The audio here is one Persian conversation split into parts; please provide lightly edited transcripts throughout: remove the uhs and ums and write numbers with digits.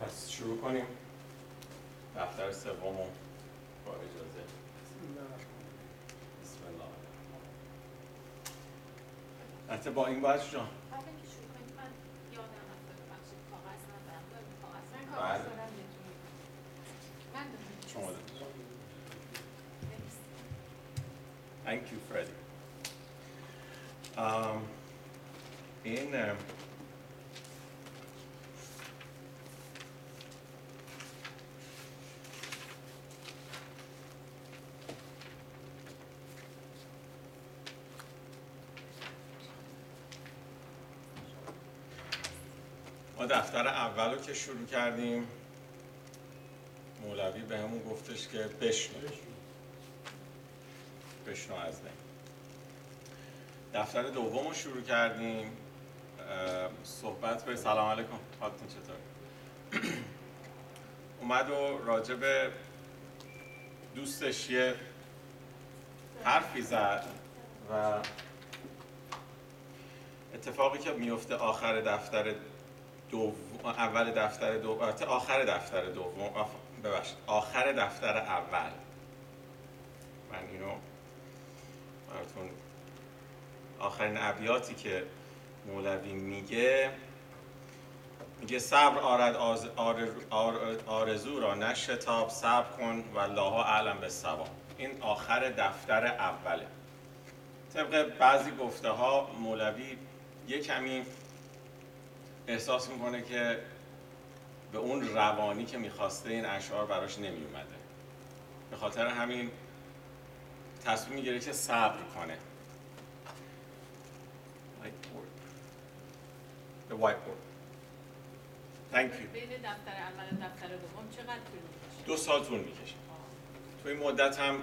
پس شروع کنیم دفتر سومو با اجازه. بسم الله. البته با این باید جان قبل اینکه شروع کنیم من یادم رفته ببخشید کاغذ ندارم. داریم کاغذ؟ من بله. کاغذ دارم میتونیم. من دارم. شما دارم. Thank you, Freddie. این ما دفتر اول رو که شروع کردیم مولوی به همون گفتش که بشنو از من. دفتر دوم رو شروع کردیم صحبت به سلام علیکم، حالتون چطور؟ اومد و راجع به دوستش یه حرفی زد و اتفاقی که میفته آخر دفتر دوم، اول دفتر دوم، آخر دفتر دوم، ببخشید آخر دفتر اول. من اینو براتون آخرین ابیاتی که مولوی میگه صبر آرد آرزو را نشتاب، صبر کن و الله اعلم بالصواب. این آخر دفتر اوله. طبق بعضی گفته ها مولوی یه کمی احساس میکنه که به اون روانی که میخواسته این اشعار براش نمی اومده، به خاطر همین تصمیم میگیره که صبر کنه. The whiteboard. Thank you. بین دفتر اول و دفتر دوم چقدر طول میکشه؟ 2 سال طول میکشه. تو این مدت هم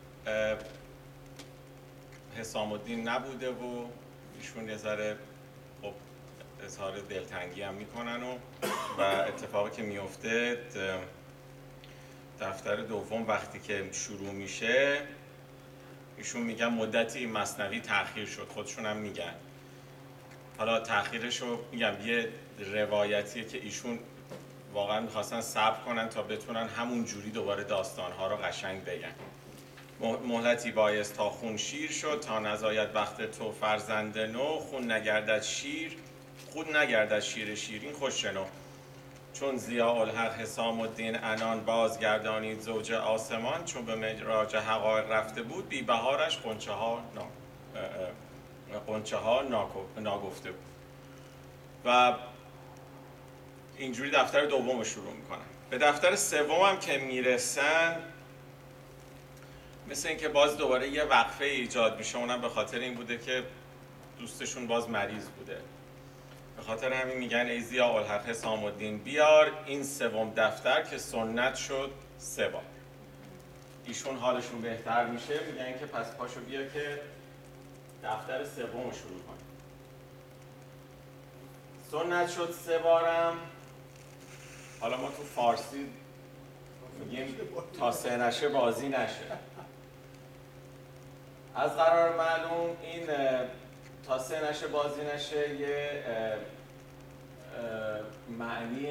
حسام الدین نبوده و ایشون یه ذره خب اظهار دلتنگی هم میکنن و اتفاقی که میفته دفتر دوم وقتی که شروع میشه ایشون میگن مدتی مثنوی تأخیر شد، خودشون هم میگن. حالا تأخیرش رو میگم یه روایتیه که ایشون واقعا میخواستن صبر کنن تا بتونن همون جوری دوباره داستانها رو قشنگ بگن. مهلتی بایست تا خون شیر شد، تا نزاید وقت تو فرزند نو، خون نگردد شیر شیرین خوش شنو. چون ضیاء الحق حسام الدین عنان بازگردانید زوج آسمان، چون به معراج حقایق رفته بود بی بهارش غنچه ها ناگفته بود. و اینجوری دفتر دوم رو شروع میکنن. به دفتر سوم هم که میرسن مثل اینکه باز دوباره یه وقفه ایجاد میشه. اونم به خاطر این بوده که دوستشون باز مریض بوده. به خاطر همین میگن ای ضیاء الحق حسام الدین بیار این سوم دفتر که سنت شد 3 بار. ایشون حالشون بهتر میشه، میگن که پس پاشو بیا که دفتر سوم رو شروع کنیم. سنت شد 3 بارم. حالا ما تو فارسی میگیم تا 3 نشه بازی نشه. از قرار معلوم این تا 3 نشه بازی نشه یه معنی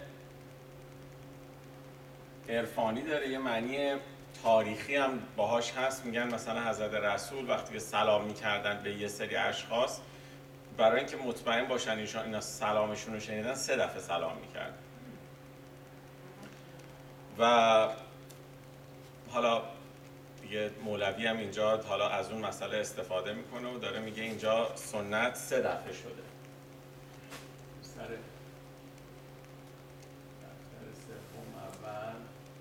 عرفانی داره، یه معنی تاریخی هم باهاش هست. میگن مثلا حضرت رسول وقتی که سلام میکردن به یه سری اشخاص، برای اینکه مطمئن باشن اینا سلامشون رو شنیدن 3 دفعه سلام میکردن. و حالا دیگه مولوی هم اینجا حالا از اون مسئله استفاده میکنه و داره میگه اینجا سنت 3 دفعه شده. سر دفتر سوم اول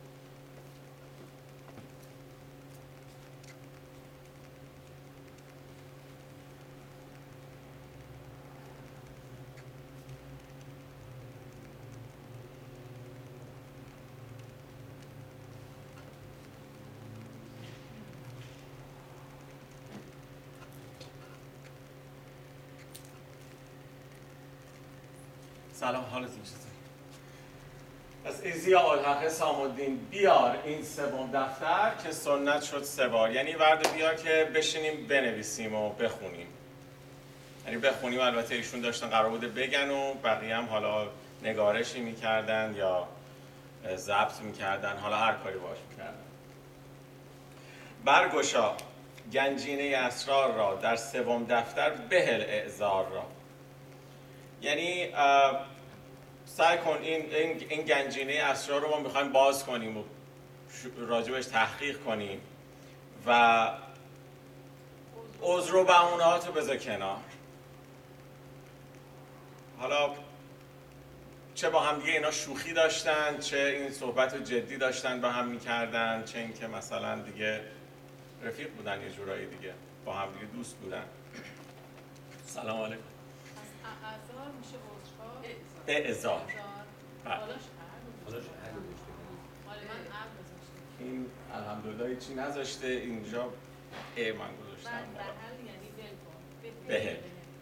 سلام، حالتون چطوره؟ پس ای ضیاء الحق حسام الدین بیار این سوم دفتر که سنت شد 3 بار. یعنی ورد بیار که بشینیم بنویسیم و بخونیم. یعنی بخونیم. البته ایشون داشتن قرار بوده بگن و بقیه هم حالا نگارشی میکردن یا ضبط میکردن، حالا هر کاری باش میکردن. برگشا گنجینه اسرار را در سوم دفتر بهل اعذار را. یعنی سعی کن این گنجینه اسرار رو ما میخوایم باز کنیم و راجبش تحقیق کنیم و عذر و بهونه‌هات رو بذار کنار. حالا چه با هم دیگه اینا شوخی داشتن، چه این صحبت رو جدی داشتن با هم میکردن، چه اینکه مثلا دیگه رفیق بودن، یه جورایی دیگه با هم دیگه دوست بودن. سلام علیکم. از اعذار میشه عذرها. اعذار. حالاش عرض حالا من عرض گذاشتم. این الحمدلله هیچی نذاشته اینجا، من گذاشتم. بعد بهل یعنی ول کن. بهل.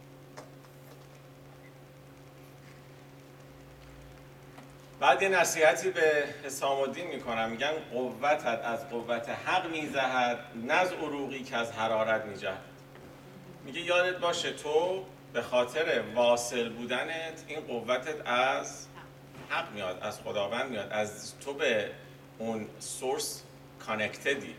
بعد یه نصیحتی به حسام الدین میکنم، میگن قوتت از قوت حق میزهد، نه از عروقی که از حرارت میجهد. میگه یادت باشه تو به خاطر واصل بودنت این قوتت از حق میاد، از خداوند میاد، از تو به اون سورس کانکتدی.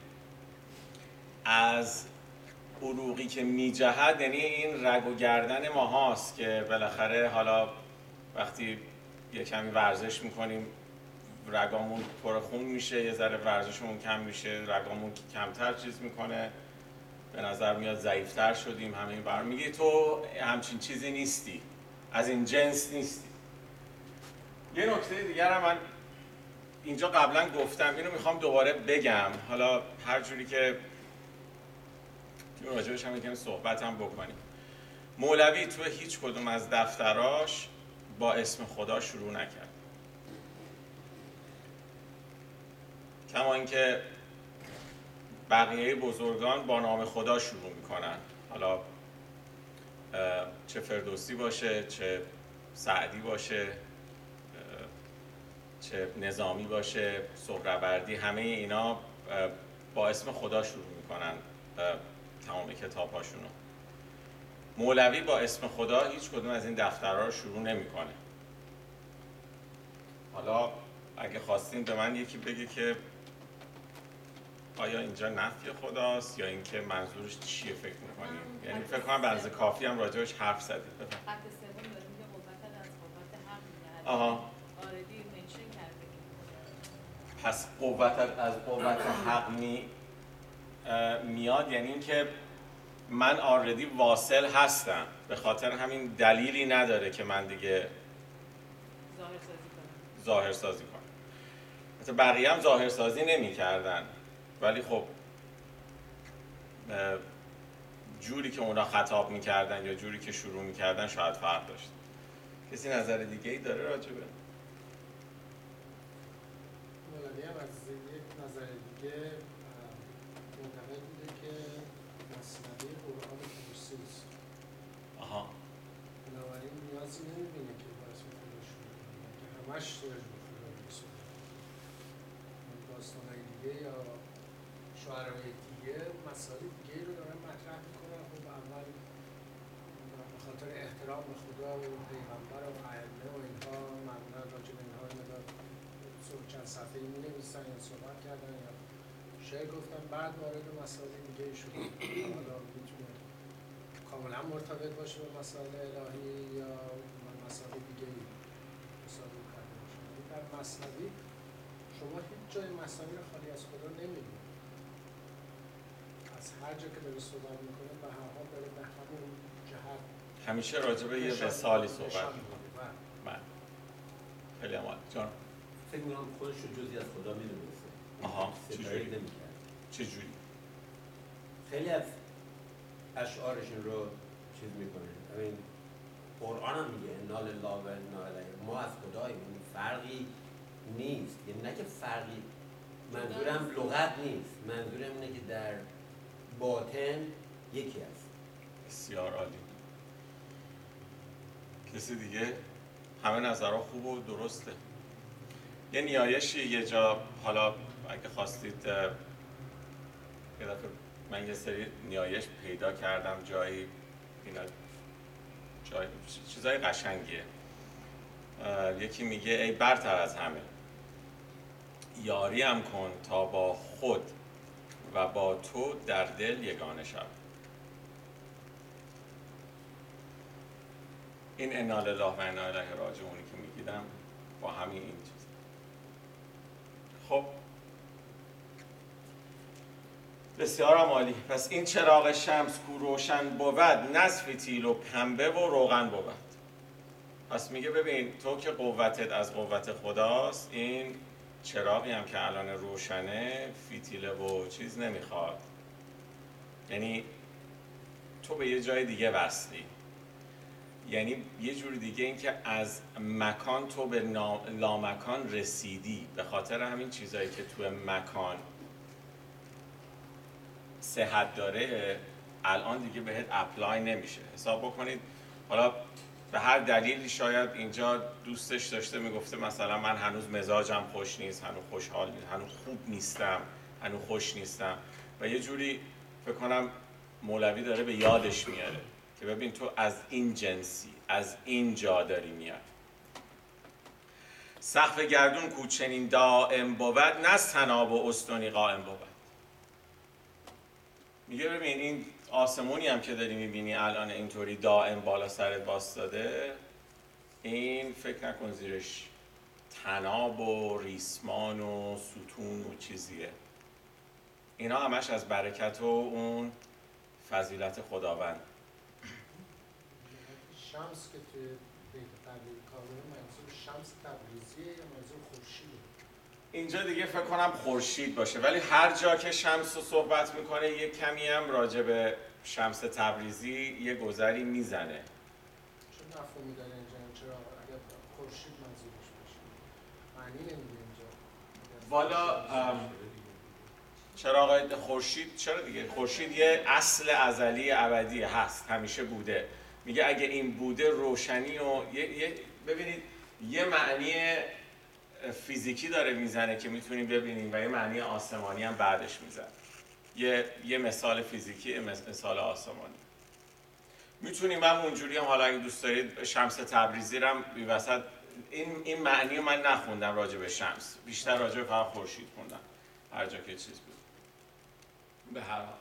از عروقی که میجهد یعنی این رگ و گردن ما هاست که بالاخره حالا وقتی یه کمی ورزش میکنیم رگامون پر خون میشه، یه ذره ورزشمون کم میشه رگامون کمتر چیز میکنه، به نظر میاد ضعیفتر شدیم. همین بر میگه تو همچین چیزی نیستی، از این جنس نیستی. یه نکته دیگر هم من اینجا قبلا گفتم، اینو میخوام دوباره بگم، حالا هر جوری که راجبش هم میکنیم صحبت هم بکنیم. مولوی تو هیچ کدوم از دفتراش با اسم خدا شروع نکرد، کما اینکه بقیه بزرگان با نام خدا شروع میکنن، حالا چه فردوسی باشه، چه سعدی باشه، چه نظامی باشه، سهروردی، همه اینا با اسم خدا شروع میکنن تمام کتاب‌هاشونو. مولوی با اسم خدا هیچ کدوم از این دفترها رو شروع نمیکنه. حالا اگه خواستین به من یکی بگه که آیا اینجا نفی خداست یا اینکه منظورش چیه فکر میکنیم؟ یعنی فکر کنم به اندازه کافی هم راجعش حرف زدید. خط سوم داره میگه قوتت از قوت حق می‌دهد. آها. آردی منشن کرده. پس قوتت از قوت حق میاد، یعنی اینکه من آردی واصل هستم، به خاطر همین دلیلی نداره که من دیگه ظاهر سازی کنم. مثلا بقیه هم ظاهر سازی نمی کردن، ولی خب جوری که اونا خطاب میکردن یا جوری که شروع میکردن شاید فرق داشت. کسی نظر دیگه ای داره راجبه؟ مولوی هم از یک نظر دیگه معتقد بوده که مثنوی قرآن خصوصیست. آها. بنابراین نیازی نمیبینه که با اسم خدا شروع کنه، که همش راجع به خدا می‌رسونه. داستان‌های دیگه یا شعرهای دیگه مسائل دیگه رو دارن مطرح میکنن. خب اول به خاطر احترام به خدا و پیغمبر و ائمه و اینها معمولا راجع به اینها مدار چند صفحه‌ای می‌نویسن یا صحبت کردن یا شعر گفتن، بعد وارد مسائل دیگه شدن. حالا میتونه کاملا مرتبط باشه به مسائل الهی یا مسائل دیگه مسائل کرده باشه. در مثنوی شما هیچ جای مثنوی رو خالی از خدا نمی‌بینید. از هر جا که داره صحبت میکنه به هر حال داره به همون جهت همیشه راجع به یه مثالی صحبت میکنه. من خیلی عمال جان فکر می‌کنم خودش رو جزئی از خدا می‌دونسته. آها. چجوری نمی‌کرد. چجوری؟ خیلی از اشعارشون رو چیز می‌کنه. همین قرآن هم میگه انا لله و انا الیه، ما از خداییم، این فرقی نیست. یعنی نه که فرقی، منظورم لغت نیست، منظورم اینه که در باطن یکی است. بسیار عالی. کسی دیگه؟ همه نظرها خوب و درسته. یه نیایشی یه جا، حالا اگه خواستید یه دفعه من یه سری نیایش پیدا کردم جایی، اینا جای چیزای قشنگیه. یکی میگه ای برتر از همه، یاریم کن تا با خود و با تو در دل یگانه شود. این انا لله و انا الیه راجعونی که میگیدم با همین این چیز. خب بسیار عالی. پس این چراغ شمس کو روشن بود، نصف فتیل و پنبه و روغن بود. پس میگه ببین تو که قوتت از قوت خداست، این چراغی هم که الان روشنه فتیله و چیز نمیخواد، یعنی تو به یه جای دیگه وصلی، یعنی یه جور دیگه این که از مکان تو به لامکان رسیدی. به خاطر همین چیزایی که تو مکان صحت داره الان دیگه بهت اپلای نمیشه. حساب بکنید حالا به هر دلیلی شاید اینجا دوستش داشته میگفته مثلا من هنوز مزاجم خوش نیست، هنوز خوشحال نیست، هنوز خوب نیستم، هنوز خوش نیستم، و یه جوری فکر کنم مولوی داره به یادش میاره که ببین تو از این جنسی، از این جا داری میاد. سقف گردون کو چنین دائم بود، نه از طناب و استونی قائم بود. میگه ببین این آسمونی هم که داری میبینی الان اینطوری دائم بالا سرت واسطاده، این فکر نکن زیرش طناب و ریسمان و ستون و چیزیه. اینا همش از برکت و اون فضیلت خداوند. شمس که توی بیت قبلی کامل منظور شمس تبریزیه یا منظور خورشیده؟ اینجا دیگه فکر کنم خورشید باشه، ولی هر جا که شمس رو صحبت میکنه یه کمی هم راجع به شمس تبریزی یه گذری میزنه. چون مفهومی داره اینجا، چرا اگر خورشید منظورش باشه معنی نمیده اینجا. والا چراغ خورشید، چرا دیگه خورشید یه اصل ازلی ابدی هست، همیشه بوده. میگه اگه این بوده روشنی و ببینید یه معنی فیزیکی داره میزنه که میتونیم ببینیم و یه معنی آسمانی هم بعدش میزنه. یه مثال فیزیکی، یه مثال آسمانی. میتونیم هم اونجوری هم، حالا اگه دوست دارید شمس تبریزی رو هم بی وسط، این معنی رو من نخوندم راجع به شمس، بیشتر راجع به فقط خورشید خوندم هر جا که چیز بود. به هر حال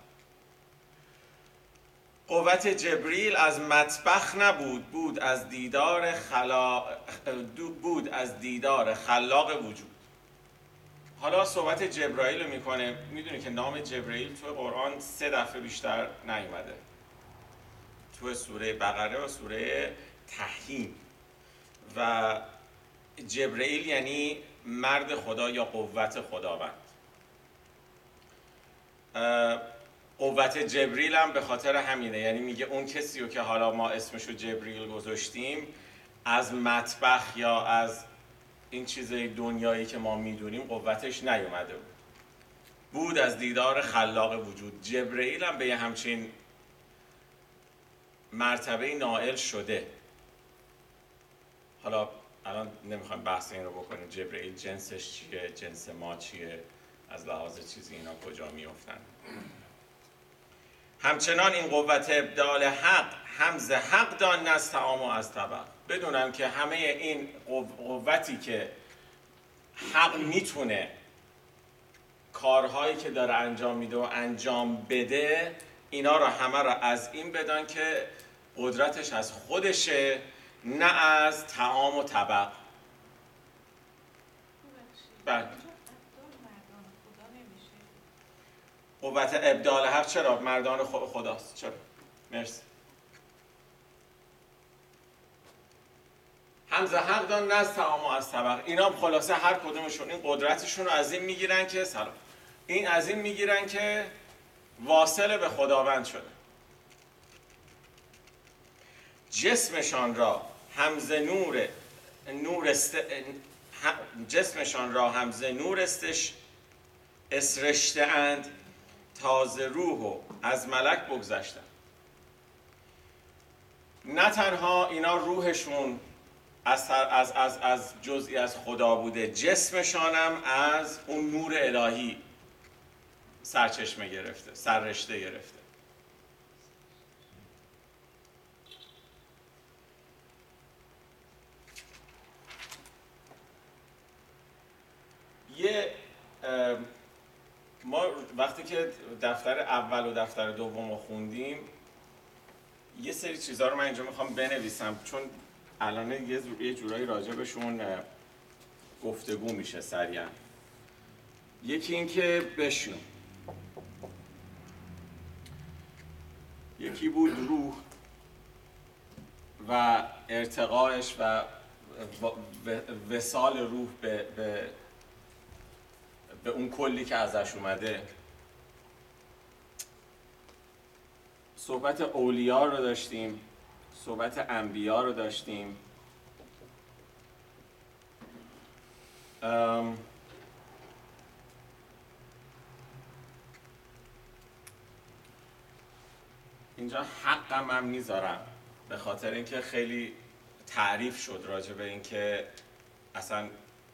قوت جبریل از مطبخ نبود، بود از دیدار خلاق وجود. حالا صحبت جبرائیل رو میکنه. میدونی که نام جبرائیل تو قرآن 3 دفعه بیشتر نیومده، تو سوره بقره و سوره تحریم. و جبرائیل یعنی مرد خدا یا قوت خداوند. قوت جبریل هم به خاطر همینه، یعنی میگه اون کسی رو که حالا ما اسمشو جبریل گذاشتیم از مطبخ یا از این چیزای دنیایی که ما میدونیم قوتش نیومده بود. بود از دیدار خلاق وجود. جبرائیل هم به یه همچین مرتبه نائل شده. حالا الان نمیخوایم بحث این رو بکنیم جبرائیل جنسش چیه، جنس ما چیه، از لحاظ چیزی اینا کجا میافتن. همچنان این قوت ابدال حق همز حق دان، نه از طعام و از طبق. بدونم که همه این قوتی که حق میتونه کارهایی که داره انجام میده و انجام بده، اینا رو همه رو از این بدان که قدرتش از خودشه، نه از طعام و طبق. بله. قوت ابدال حق چرا مردان خداست؟ چرا؟ مرسی. همز حق دان، نه از طعام و از طبق. اینا خلاصه هر کدومشون این قدرتشون رو از این میگیرن که سلام، این از این میگیرن که واصل به خداوند شده. جسمشان را همز نور اسرشته اند، تازه روح و از ملک بگذشتن. نه تنها اینا روحشون از جزئی از خدا بوده، جسمشان هم از اون نور الهی سرچشمه گرفته، سررشته گرفته. ما وقتی که دفتر اول و دفتر دوم رو خوندیم یه سری چیزها رو من اینجا میخوام بنویسم چون الان یه جورایی راجبشون گفتگو میشه سریعا. یکی این که بشنو، یکی بود روح و ارتقاش و وصال روح به اون کلی که ازش اومده. صحبت اولیا رو داشتیم، صحبت انبیا رو داشتیم، اینجا حقم هم میذارم به خاطر اینکه خیلی تعریف شد راجع به اینکه اصلا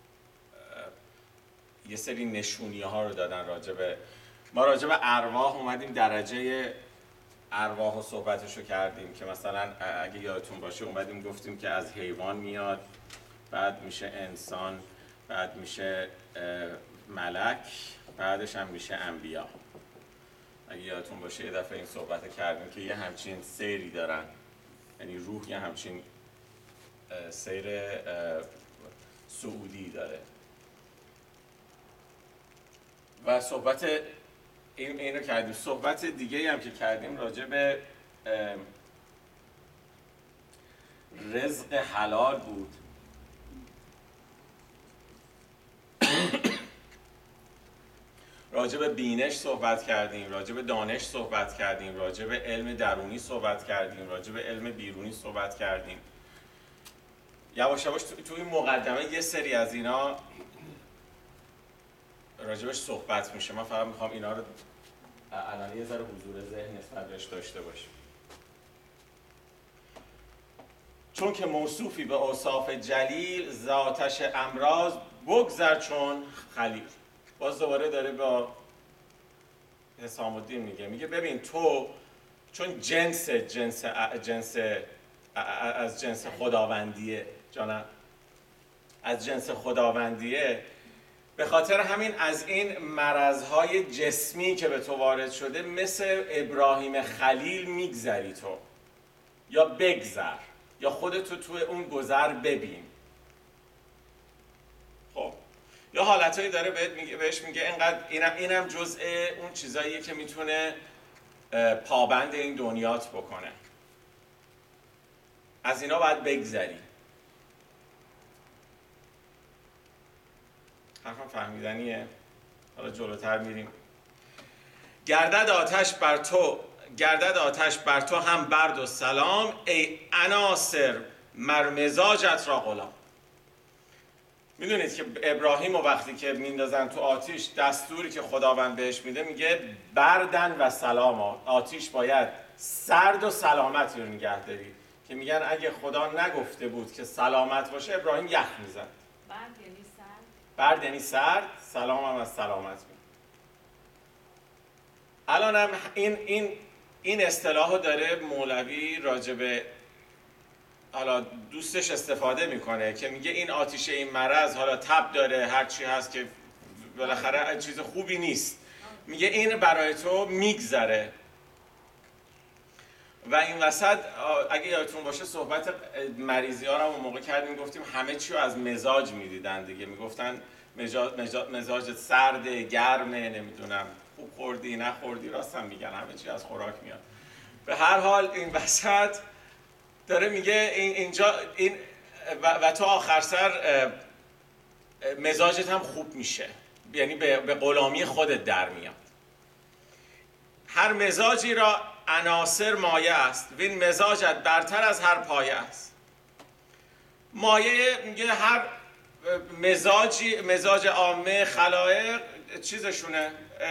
یه سری نشونیه ها رو دادن ما راجع به ارواح اومدیم درجه ارواح و صحبتشو کردیم که مثلا اگه یادتون باشه اومدیم گفتیم که از حیوان میاد، بعد میشه انسان، بعد میشه ملک، بعدش هم میشه انبیا. اگه یادتون باشه یه دفعه این صحبت کردیم که یه همچین سیری دارن، یعنی روح یه همچین سیر صعودی داره. و صحبت این رو کردیم. صحبت دیگه هم که کردیم راجع به رزق حلال بود. راجع به بینش صحبت کردیم، راجع به دانش صحبت کردیم، راجع به علم درونی صحبت کردیم، راجع به علم بیرونی صحبت کردیم. یواش یواش تو این مقدمه یه سری از اینا راجبش صحبت میشه. من فقط میخوام اینا رو الان یه ذره حضور ذهن نسبت بهش داشته باشیم. چون که موصوفی به اوصاف جلیل ذاتش امراض بگذر چون خلیل. باز دوباره داره با حسام الدین میگه ببین تو چون جنس از جنس خداوندیه، جانم از جنس خداوندیه، به خاطر همین از این مرضهای جسمی که به تو وارد شده مثل ابراهیم خلیل میگذری تو، یا بگذر، یا خودتو توی اون گذر ببین. خب یا حالتایی داره بهش میگه اینقدر اینم جزء اون چیزاییه که میتونه پابند این دنیات بکنه. از اینا باید بگذری. حرفم فهمیدنیه؟ حالا جلوتر میریم. گردد آتش بر تو هم برد و سلام، ای عناصر مر مزاجت را غلام. میدونید که ابراهیم وقتی که میندازن تو آتیش، دستوری که خداوند بهش میده میگه بردن و سلام. آتیش باید سرد و سلامت رو نگه داری، که میگن اگه خدا نگفته بود که سلامت باشه ابراهیم یخ میزد. برد یعنی سرد، سلام هم از سلامت میاد. الان هم این اصطلاحو داره مولوی راجبه، حالا دوستش استفاده میکنه که میگه این آتیشه، این مرض، حالا تب داره، هر چی هست که بالاخره چیز خوبی نیست، میگه این برای تو میگذره. و این وسط اگه یادتون باشه صحبت مریضی ها رو اون موقع کردیم، گفتیم همه چی رو از مزاج میدیدن دیگه. میگفتن مزاج سرده، گرمه، نمیدونم خوب خوردی نخوردی، راست هم میگن، همه چی از خوراک میاد. به هر حال این وسط داره میگه اینجا و تو آخر سر مزاجت هم خوب میشه، یعنی به غلامی خودت در میاد. هر مزاجی را عناصر مایه است و این مزاجت برتر از هر پایه است. مایه میگه هر مزاج عامه خلایق چیزشونه،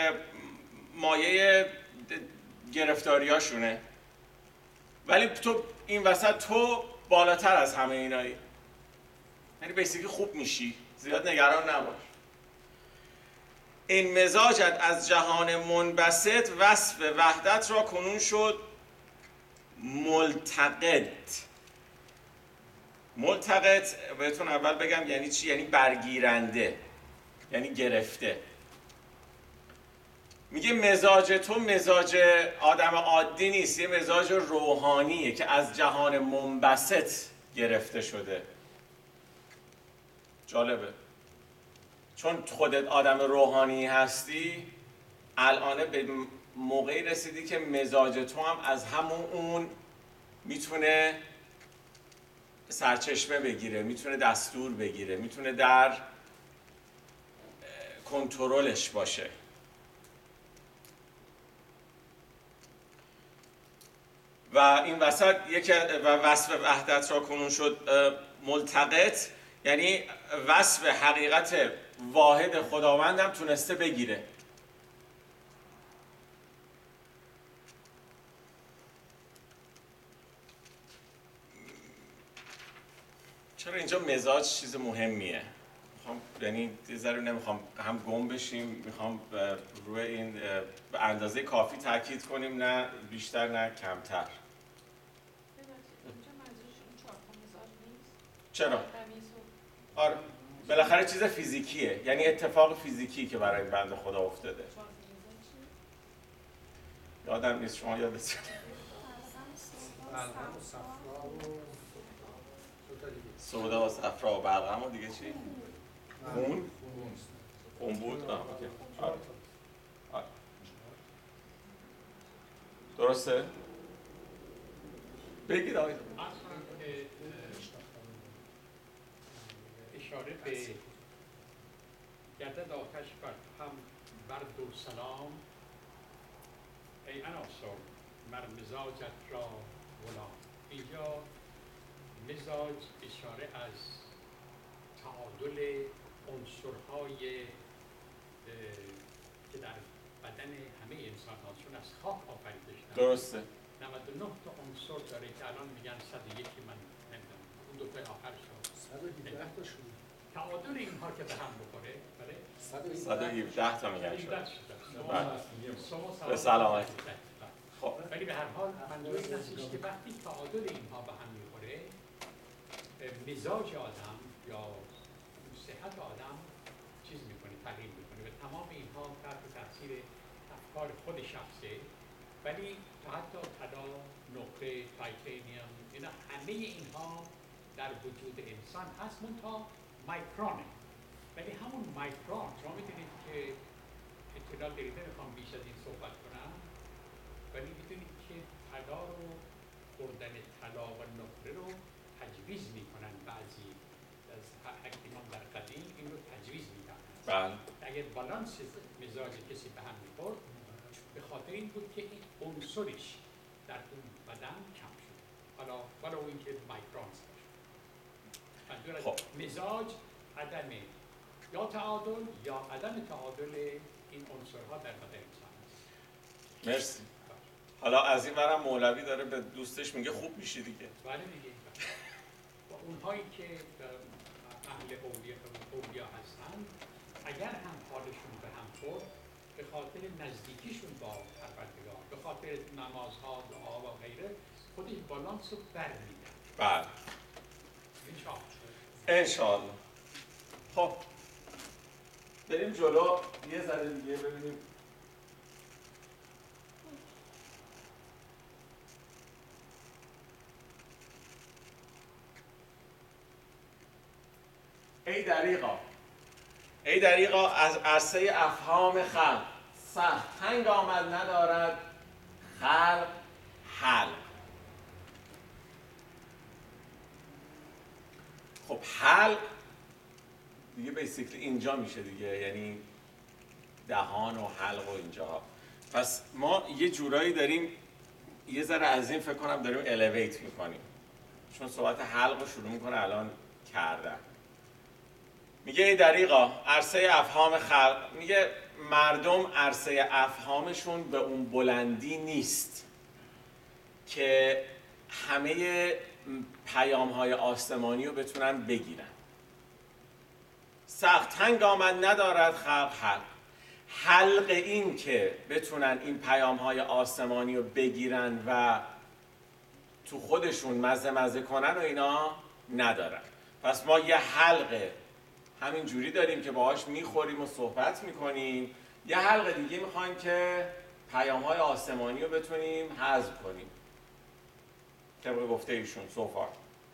مایه گرفتاریاشونه، ولی تو این وسط تو بالاتر از همه اینایی، یعنی بیسیکی خوب میشی، زیاد نگران نباش. این مزاجت از جهان منبسط وصف وحدت را کنون شد ملتقط. ملتقط بهتون اول بگم یعنی چی؟ یعنی برگیرنده. یعنی گرفته. میگه مزاج تو مزاج آدم عادی نیست، یه مزاج روحانیه که از جهان منبسط گرفته شده. جالبه، چون خودت آدم روحانی هستی، الان به موقعی رسیدی که مزاج تو هم از همون اون میتونه سرچشمه بگیره، میتونه دستور بگیره، میتونه در کنترلش باشه. و این وسط یکی و وصف وحدت را کنون شد ملتقط، یعنی وصف حقیقت واحد خداوندم تونسته بگیره. چرا اینجا مزاج چیز مهمیه؟ یعنی یه ذره نمیخوام هم گم بشیم، میخوام روی این به اندازه کافی تاکید کنیم، نه بیشتر نه کمتر. اینجا منظورش اون 4 تا مزاج نیست؟ چرا؟ تمیز و آره، بالاخره چیز فیزیکیه، یعنی اتفاق فیزیکی که برای این بنده خدا افتاده. 4 تا مزاج چیه؟ یادم نیست، شما یادتون؟ بلغم و صفرا و دو تا دیگه. سودا و صفرا و بلغم و دیگه چی؟ خون؟ خون بود؟ اوکی. آره. آره. درسته؟ بگید آقای اشاره به گردد آتش بر هم بر دو سلام، ای عناصر مر مزاجت را غلام. اینجا مزاج اشاره از تعادل عنصرهای که در بدن همه انسان ها، چون از خاک آفریده شدن. درسته. 99 تا عنصر داره که الان میگن 101 من نمیدونم اون دو تا آخر شد. 117 تا شد. تعادل اینها که به هم بخوره، بله 117 تا میگن شد. 117 شده. به سلامتی. خب ولی به هر حال منظور این هستش که وقتی تعادل اینها به هم میخوره، مزاج آدم یا صحت آدم چیز میکنه، تغییر میکنه و تمام اینها تحت تاثیر افکار خود شخصه. ولی حتی طلا، نقره، تایتانیوم، اینا همه اینها در وجود انسان هست، منتها مایکرونه. ولی همون مایکرون، شما میدونید که اطلاع دارید، نمیخوام بیش از این صحبت کنم، ولی میدونید که طلا رو، خوردن طلا و نقره رو تجویز میکنن بعضی از حکیمان در قدیم این رو تجویز میدن. بله. اگر بالانس مزاج کسی به هم میخورد، به خاطر این بود که این عنصرش در اون بدن کم شد. حالا ولو اینکه مایکرونز باشه. منظور از مزاج عدم یا تعادل یا عدم تعادل این عنصرها در بدن انسان است. مرسی. حالا از این ورم مولوی داره به دوستش میگه خوب میشی دیگه. بله دیگه. و اونهایی که اهل اولیا هستند، اگر هم حالشون به هم خورد، به خاطر نزدیکیشون با پروردگار، به خاطر نمازها، دعا و غیره، خود این بالانس رو برمی‌دن. بله. انشاءالله. خب بریم جلو یه ذره دیگه ببینیم. ای دریغا از عرصه افهام خلق، سخت تنگ آمد ندارد خلق حلق. خب حلق دیگه بیسیکلی اینجا میشه دیگه، یعنی دهان و حلق و اینجاها. پس ما یه جورایی داریم یه ذره از این فکر کنم داریم الیویت میکنیم، چون صحبت حلق رو شروع میکنه الان کردن. میگه ای دریغا عرصه افهام خلق، میگه مردم عرصه افهامشون به اون بلندی نیست که همه پیام‌های آسمانی رو بتونن بگیرن. سخت تنگ آمد ندارد خلق حلق. حلق این که بتونن این پیام‌های آسمانی رو بگیرن و تو خودشون مزه کنن و اینا ندارن. پس ما یه حلق همین جوری داریم که باهاش میخوریم و صحبت میکنیم، یه حلقه دیگه میخوایم که پیام‌های آسمانی رو بتونیم حذف کنیم طبق گفته ایشون سوفار.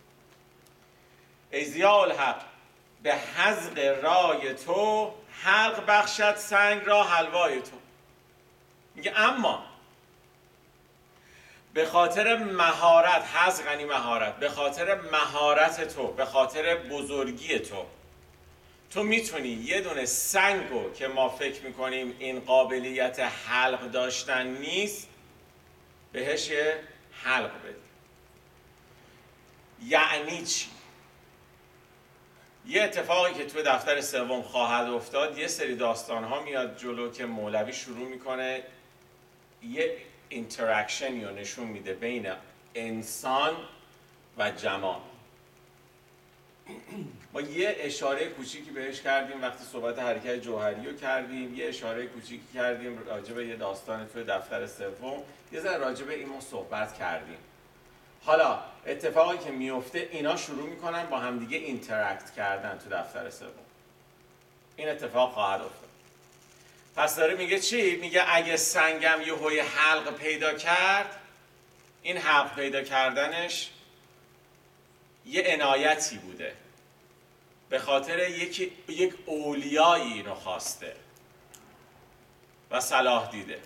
ای ضیاء الحق، به حذق رای تو حلق بخشد سنگ را حلوای تو. میگه اما به خاطر مهارت، حذق یعنی مهارت، به خاطر مهارت تو، به خاطر بزرگی تو میتونی یه دونه سنگو که ما فکر میکنیم این قابلیت حلق داشتن نیست بهش یه حلق بدی. یعنی چی؟ یه اتفاقی که توی دفتر سوم خواهد افتاد، یه سری داستان‌ها میاد جلو که مولوی شروع میکنه یه اینتراکشنی رو نشون میده بین انسان و جمال. ما یه اشاره کوچیکی بهش کردیم وقتی صحبت حرکت جوهری رو کردیم، یه اشاره کوچیکی کردیم راجع به یه داستان توی دفتر سوم، یه ذره راجع به این صحبت کردیم. حالا اتفاقی که میفته اینا شروع میکنن با همدیگه اینتراکت کردن تو دفتر سوم. این اتفاق خواهد افتاد. پس داره میگه چی؟ میگه اگه سنگم یهوی حلق پیدا کرد، این حلق پیدا کردنش یه عنایتی بوده، به خاطر یک اولیایی اینو خواسته و صلاح دیده.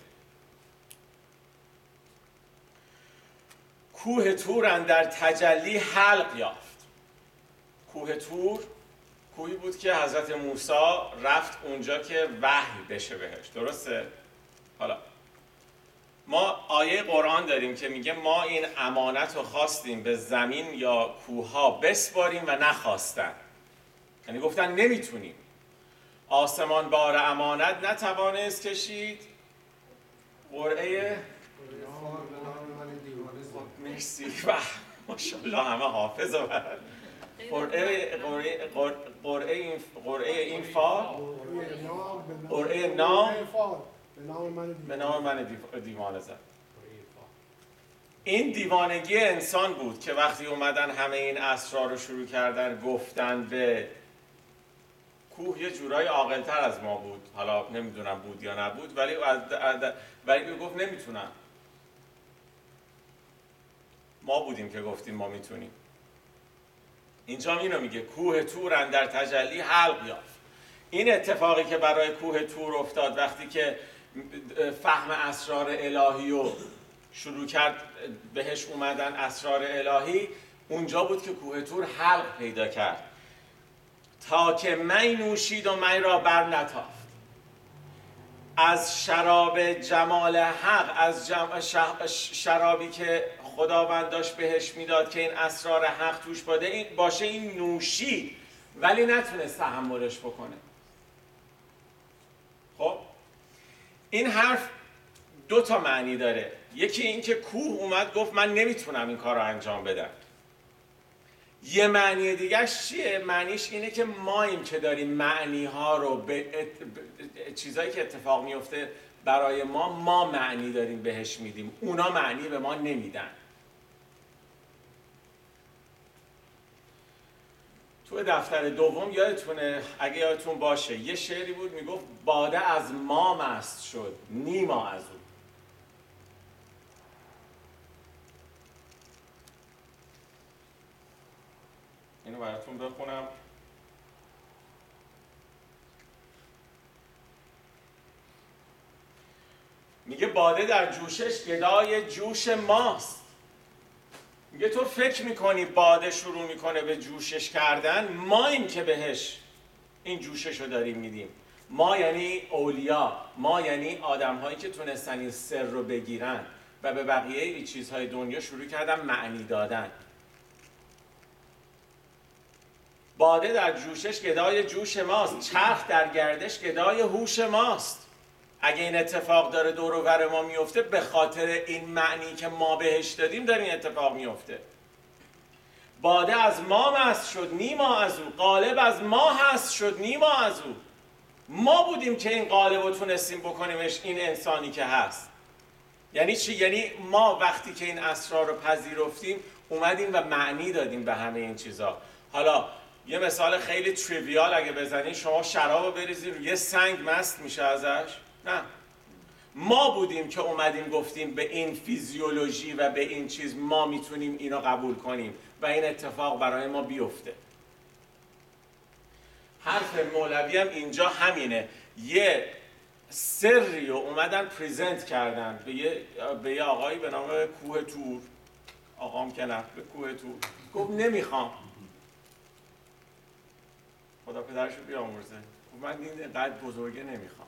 کوه تور اندر تجلی حلق یافت. کوه تور کوهی بود که حضرت موسی رفت اونجا که وحی بشه بهش، درسته؟ حالا ما آیه قرآن داریم که میگه ما این امانت رو خواستیم به زمین یا کوه‌ها بسپاریم و نخواستن، یعنی گفتن نمیتونیم. آسمان بار امانت نتوانست کشید، قرعه مرسی و ماشاءالله همه حافظ و قرعه این فال، قرعه نام به نام من دیوانه زد. این دیوانگی انسان بود که وقتی اومدن همه این اسرار رو شروع کردن گفتن به کوه، یه جورایی عاقل‌تر از ما بود، حالا نمیدونم بود یا نبود، ولی گفت نمیتونم. ما بودیم که گفتیم ما میتونیم. اینجا اینو میگه کوه تور اندر تجلی حلق یافت. این اتفاقی که برای کوه تور افتاد وقتی که فهم اسرار الهی رو شروع کرد بهش اومدن اسرار الهی، اونجا بود که کوه تور حلق پیدا کرد. تا که می نوشید و می را بر نتافت. از شراب جمال حق، از شرابی که خداوند داشت بهش میداد که این اسرار حق توش باشه، این نوشید ولی نتونست تحملش بکنه. خب این حرف دو تا معنی داره. یکی این که کوه اومد گفت من نمیتونم این کار رو انجام بدم. یه معنی دیگهش چیه؟ معنیش اینه که ماییم که داریم معنی ها رو چیزایی که اتفاق میفته برای ما معنی داریم بهش میدیم، اونا معنی به ما نمیدن. تو دفتر دوم یادتونه، اگه یادتون باشه، یه شعری بود میگفت باده از ما مست شد نیما از او. اینو براتون بخونم. میگه باده در جوشش گدای جوش ماست. میگه تو فکر میکنی باده شروع میکنه به جوشش کردن، ما این که بهش این جوشش رو داریم میدیم. ما یعنی اولیا، ما یعنی آدم هایی که تونستن این سر رو بگیرن و به بقیه چیزهای دنیا شروع کردن معنی دادن. باده در جوشش گدای جوش ماست، چرخ در گردش گدای هوش ماست. اگه این اتفاق داره دور و بر ما میفته، به خاطر این معنی که ما بهش دادیم داره این اتفاق میفته. باده از ما مست شد نیما از او، قالب از ما هست شد نیما از او. ما بودیم که این قالب رو تونستیم بکنیمش این انسانی که هست. یعنی چی؟ یعنی ما وقتی که این اسرار رو پذیرفتیم اومدیم و معنی دادیم به همه این چیزا. حالا یه مثال خیلی تریویال اگه بزنی، شما شراب رو بریزی روی سنگ مست میشه ازش؟ نه. ما بودیم که اومدیم گفتیم به این فیزیولوژی و به این چیز ما میتونیم اینو قبول کنیم و این اتفاق برای ما بیفته. حرف مولوی هم اینجا همینه. یه سری رو اومدن پریزنت کردن به یه آقایی به نام کوه تور. آقام که نه، به کوه تور گفت نمیخوام. خدا پدرش رو بیامرزه. گفت من این قد بزرگه نمیخوام.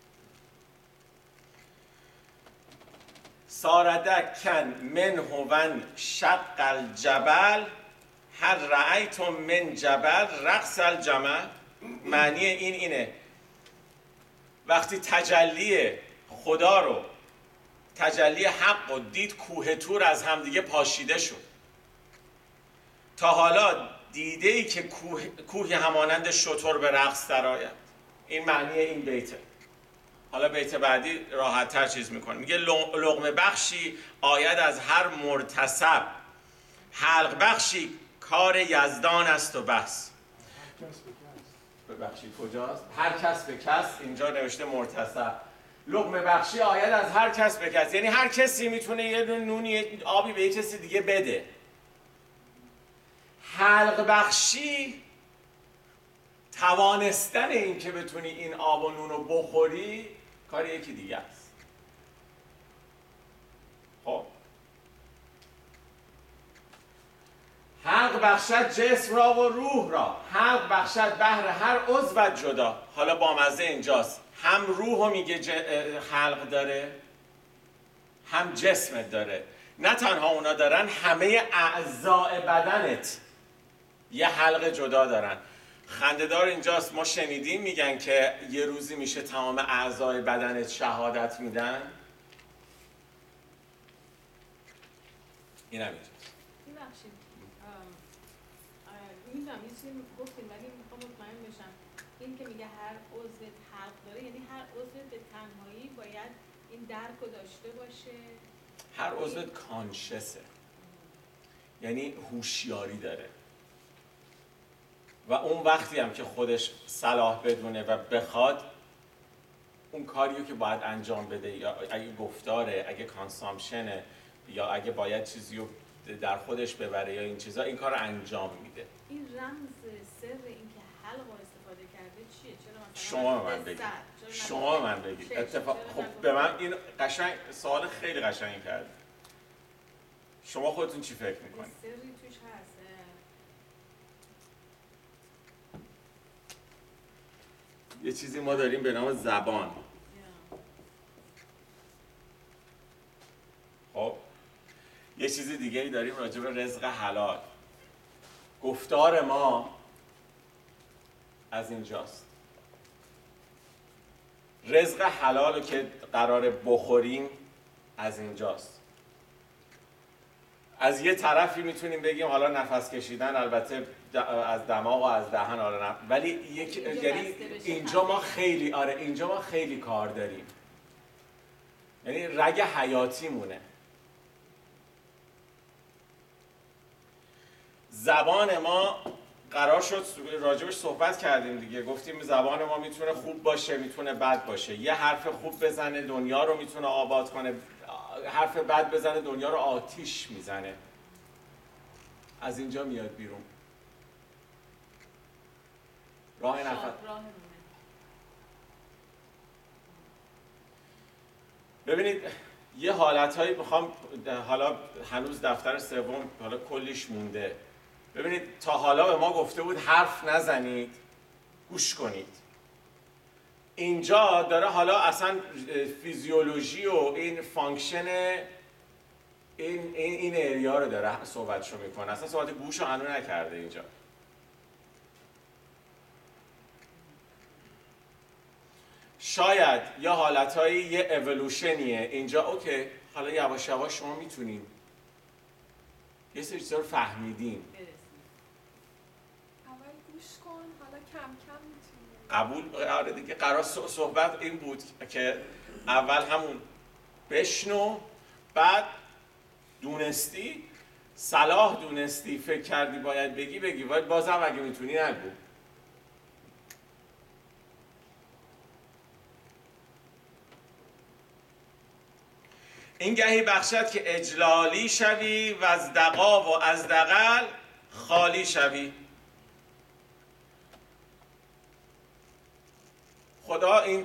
ساردکن من هون شق الجبل هل رأیتم من جبل رقص الجمل. معنی اینه وقتی تجلی خدا رو، تجلی حق رو دید، کوه تور از همدیگه پاشیده شد. تا حالا دیده ای که کوه همانند شتر به رقص درآید؟ این معنی این بیته. حالا بیت بعدی راحت تر چیز میکنه، میگه لقمه بخشی آید از هر مرتسب، حلق بخشی کار یزدان است و بس. ببخشید کجاست؟ هر کس به کس، اینجا نوشته مرتسب. لقمه بخشی آید از هر کس به کس، یعنی هر کسی میتونه یه نونی آبی به یه کسی دیگه بده. حلق بخشی توانستن این که بتونی این آب و نون رو بخوری کار یکی دیگه است. خب حلق بخشد جسم را و روح را، حلق بخشد بهر هر عضو جدا. حالا بامزه اینجاست، هم روح رو میگه حلق داره، هم جسمت داره. نه تنها اونا دارن، همه اعضاء بدنت یه حلق جدا دارن. خنده‌دار اینجاست، ما شنیدیم میگن که یه روزی میشه تمام اعضای بدنت شهادت میدن. این هم اینجاست. ببخشید میدونم یه چیزی گفتیم ولی میخوام مطمئن بشم. این که میگه هر عضو حلق داره، یعنی هر عضو به تنهایی باید این درک رو داشته باشه؟ هر عضو کانشسه، یعنی هوشیاری داره و اون وقتی هم که خودش صلاح بدونه و بخواد اون کاریو که باید انجام بده، یا اگه گفتاره، اگه کانسامشنه، یا اگه باید چیزی رو در خودش ببره یا این چیزا، این کار رو انجام میده. این رمز سر این که حلق رو استفاده کرده چیه؟ چرا مثلا شما من بگید. شما من بگید. اتفاق خب به من این قشنگ سوال خیلی قشنگی کرد. شما خودتون چی فکر میکنید؟ سری توش هست. یه چیزی ما داریم به نام زبان. خب یه چیزی دیگه ای داریم راجع به رزق حلال. گفتار ما از اینجاست. رزق حلال رو که قراره بخوریم از اینجاست. از یه طرفی میتونیم بگیم حالا نفس کشیدن البته از دماغ و از دهن، آره، ولی یعنی اینجا ما خیلی کار داریم. یعنی رگ حیاتی مونه. زبان ما قرار شد راجبش صحبت کردیم دیگه، گفتیم زبان ما میتونه خوب باشه، میتونه بد باشه. یه حرف خوب بزنه دنیا رو میتونه آباد کنه، حرف بد بزنه دنیا رو آتیش میزنه. از اینجا میاد بیرون راه نفس. ببینید یه حالتهایی میخوام، حالا هنوز دفتر سوم حالا کلیش مونده. ببینید تا حالا به ما گفته بود حرف نزنید، گوش کنید. اینجا داره حالا اصلا فیزیولوژی و این فانکشن این ایریا رو داره صحبتشو میکنه. اصلا صحبت گوش رو هنوز نکرده اینجا. شاید یا حالتهایی یه اِوولوشنیه اینجا. اوکی حالا یواش یواش شما میتونین یه سری چیزا رو فهمیدین. اول گوش کن، حالا کم کم میتونی. قبول. آره دیگه قرار صحبت این بود که اول همون بشنو، بعد دونستی صلاح دونستی فکر کردی باید بگی باید بازم اگه میتونی نگو. این گهی بخشد که اجلالی شوی و از دقا و از دقل خالی شوی. خدا این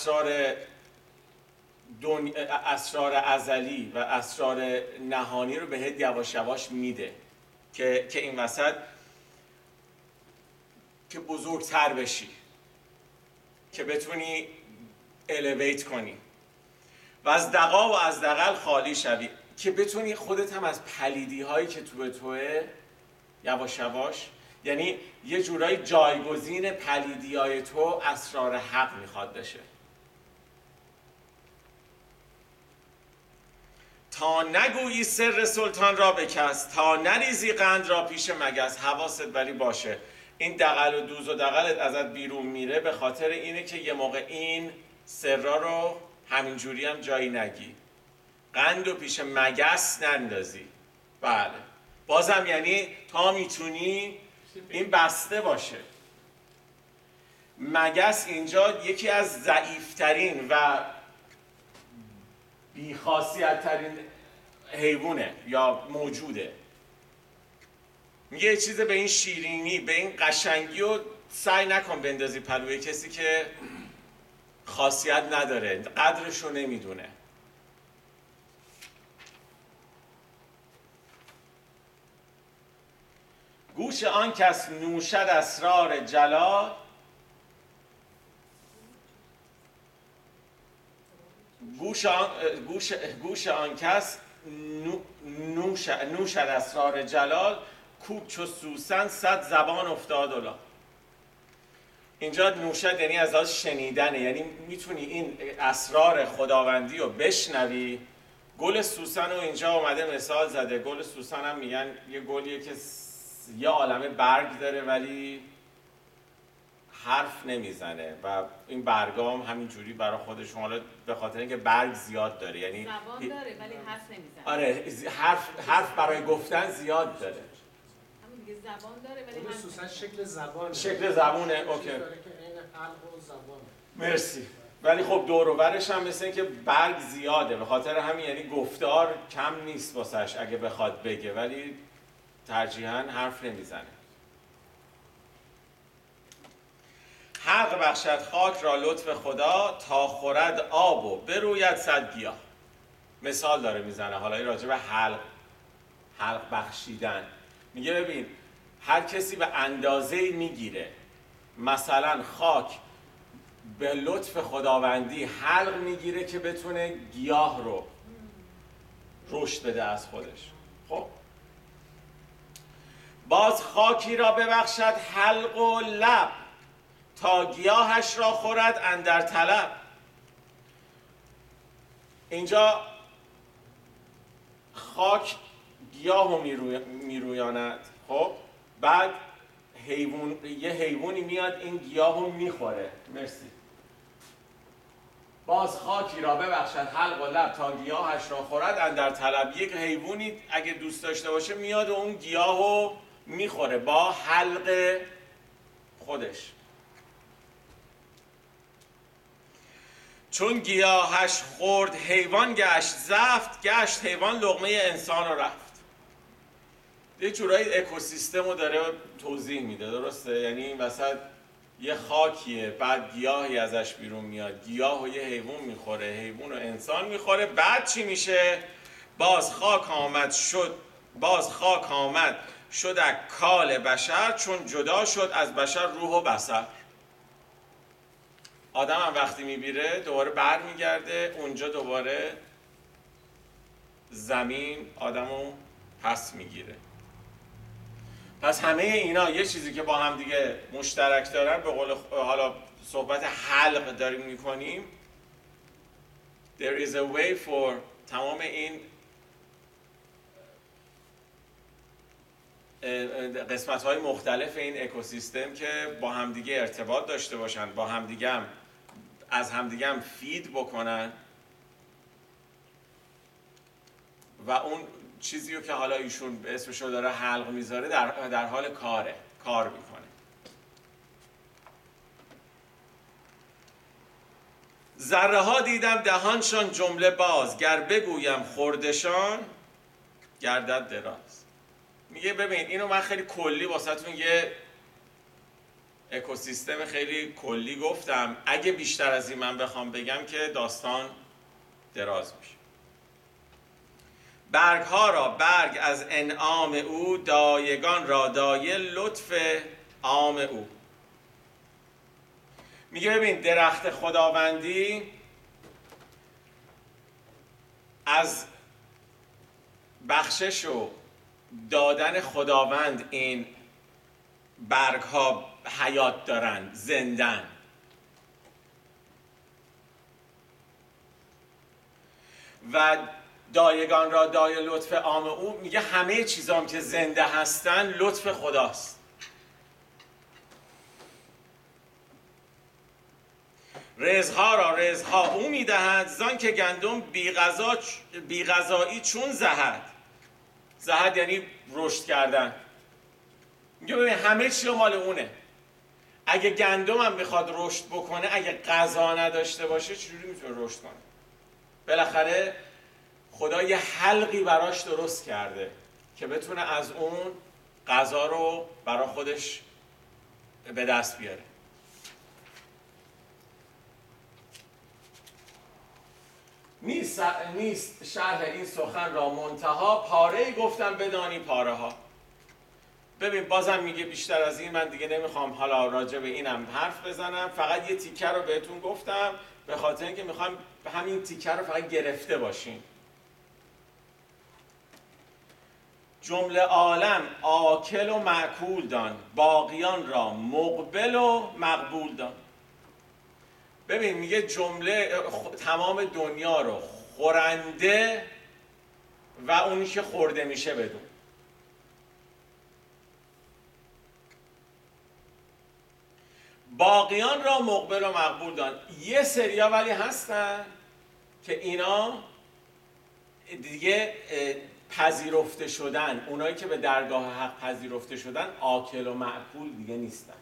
اسرار ازلی و اسرار نهانی رو بهت یواش یواش میده که این وسط که بزرگتر بشی، که بتونی الیویت کنی. و از دقا و از دقل خالی شوی، که بتونی خودت هم از پلیدی هایی که توه یواش یواش، یعنی یه جورایی جایگزین پلیدی های تو اسرار حق میخواد بشه. تا نگویی سر سلطان را به کس، تا نریزی قند را پیش مگس. حواست بری باشه این دغل و دوز و دغلت ازت بیرون میره به خاطر اینه که یه موقع این سرا رو همینجوری هم جایی نگی، قند و پیش مگس نندازی. بله بازم یعنی تا میتونی این بسته باشه. مگس اینجا یکی از ضعیفترین و بیخاصیت‌ترین حیوانه یا موجوده. میگه یه چیز به این شیرینی، به این قشنگی و سعی نکن بندازی پلوی کسی که خاصیت نداره، قدرشو نمیدونه. گوش آن کس نوشد اسرار جلال، گوش آن کس نوشد اسرار جلال، کوب چو سوسن 100 زبان افتاد الا. اینجا نوشد یعنی از آن شنیدنه، یعنی میتونی این اسرار خداوندی رو بشنوی. گل سوسن رو اینجا اومده مثال زده. گل سوسن هم میگن یه گلیه که یه عالمه برگ داره ولی حرف نمیزنه و این برگام همینجوری برای خودشون، حالا به خاطر اینکه برگ زیاد داره، یعنی زبان داره ولی حرف نمیزنه. آره حرف برای گفتن زیاد داره. همون دیگه زبان داره ولی حرف خصوصا شکل زبانه. شکل زبونه. اوکی داره که عین حلق و زبانه. مرسی. ولی خب دور و برش هم مثل اینکه برگ زیاده، به خاطر همین یعنی گفتار کم نیست واسش اگه بخواد بگه، ولی ترجیحاً حرف نمیزنه. حق بخشد خاک را لطف خدا، تا خورد آب و بروید 100 گیاه. مثال داره میزنه حالا این راجع به حلق بخشیدن. میگه ببین هر کسی به اندازه‌ای میگیره، مثلا خاک به لطف خداوندی حلق میگیره که بتونه گیاه رو رشد بده از خودش. خب باز خاکی را ببخشد حلق و لب، تا گیاهش را خورد اندر طلب. اینجا خاک گیاه رو میرویاند، خب بعد یه حیوانی میاد این گیاه رو میخوره. مرسی. باز خاکی را ببخشد حلق و لب، تا گیاهش را خورد اندر طلب. یک حیوانی اگه دوست داشته باشه میاد و اون گیاه رو میخوره با حلق خودش. چون گیاهش خورد حیوان گشت زفت، گشت حیوان لقمه انسان رو رفت. یه جورایی اکوسیستم رو داره توضیح میده، درسته؟ یعنی این وسط یه خاکیه، بعد گیاهی ازش بیرون میاد، گیاه و یه حیوان میخوره، حیوان و انسان میخوره، بعد چی میشه؟ باز خاک آمد شد کال بشر، چون جدا شد از بشر روح و بصر. آدم هم وقتی میبیره دوباره بر میگرده اونجا، دوباره زمین آدمو پس میگیره. پس همه اینا یه چیزی که با هم دیگه مشترک دارن، به قول حالا صحبت حلق داریم میکنیم. There is a way for تمام این قسمت‌های مختلف این اکوسیستم که با همدیگه ارتباط داشته باشن، با همدیگه هم از همدیگه هم فید بکنن و اون چیزی رو که حالا ایشون اسمش رو داره حلق میذاره در حال کار میکنه. ذره ها دیدم دهانشان جمله باز، گر بگویم خوردشان گردد دراز. میگه ببین اینو من خیلی کلی واسهتون یه اکوسیستم خیلی کلی گفتم، اگه بیشتر از این من بخوام بگم که داستان دراز میشه. برگ ها را برگ از انعام او، دایگان را دایه لطف عام او. میگه ببین درخت خداوندی از بخشش و دادن خداوند این برگ ها حیات دارن، زندن. و دایگان را دایه لطف عام او، میگه همه چیزام که زنده هستن لطف خداست. رزها را رزها او میدهد، زان که گندم بی غذایی چون زهد یعنی رشد کردن. میگه ببین همه چی مال اونه. اگه گندم هم بخواد رشد بکنه، اگه غذا نداشته باشه چجوری میتونه رشد کنه؟ بالاخره خدا یه حلقی براش درست کرده که بتونه از اون غذا رو برا خودش به دست بیاره. نیست شرح این سخن را منتها، پاره گفتم بدانی پاره ها. ببین بازم میگه بیشتر از این من دیگه نمیخوام حالا راجع به اینم حرف بزنم، فقط یه تیکه رو بهتون گفتم به خاطر اینکه میخوام همین تیکه رو فقط گرفته باشین. جمله عالم آکل و معکول دان، باقیان را مقبل و مقبول دان. ببین میگه جمله تمام دنیا رو خورنده و اونی که خورده میشه بدون. باقیان را مقبل و مقبول دان. یه سریا ولی هستن که اینا دیگه پذیرفته شدن، اونایی که به درگاه حق پذیرفته شدن آکل و معکول دیگه نیستن.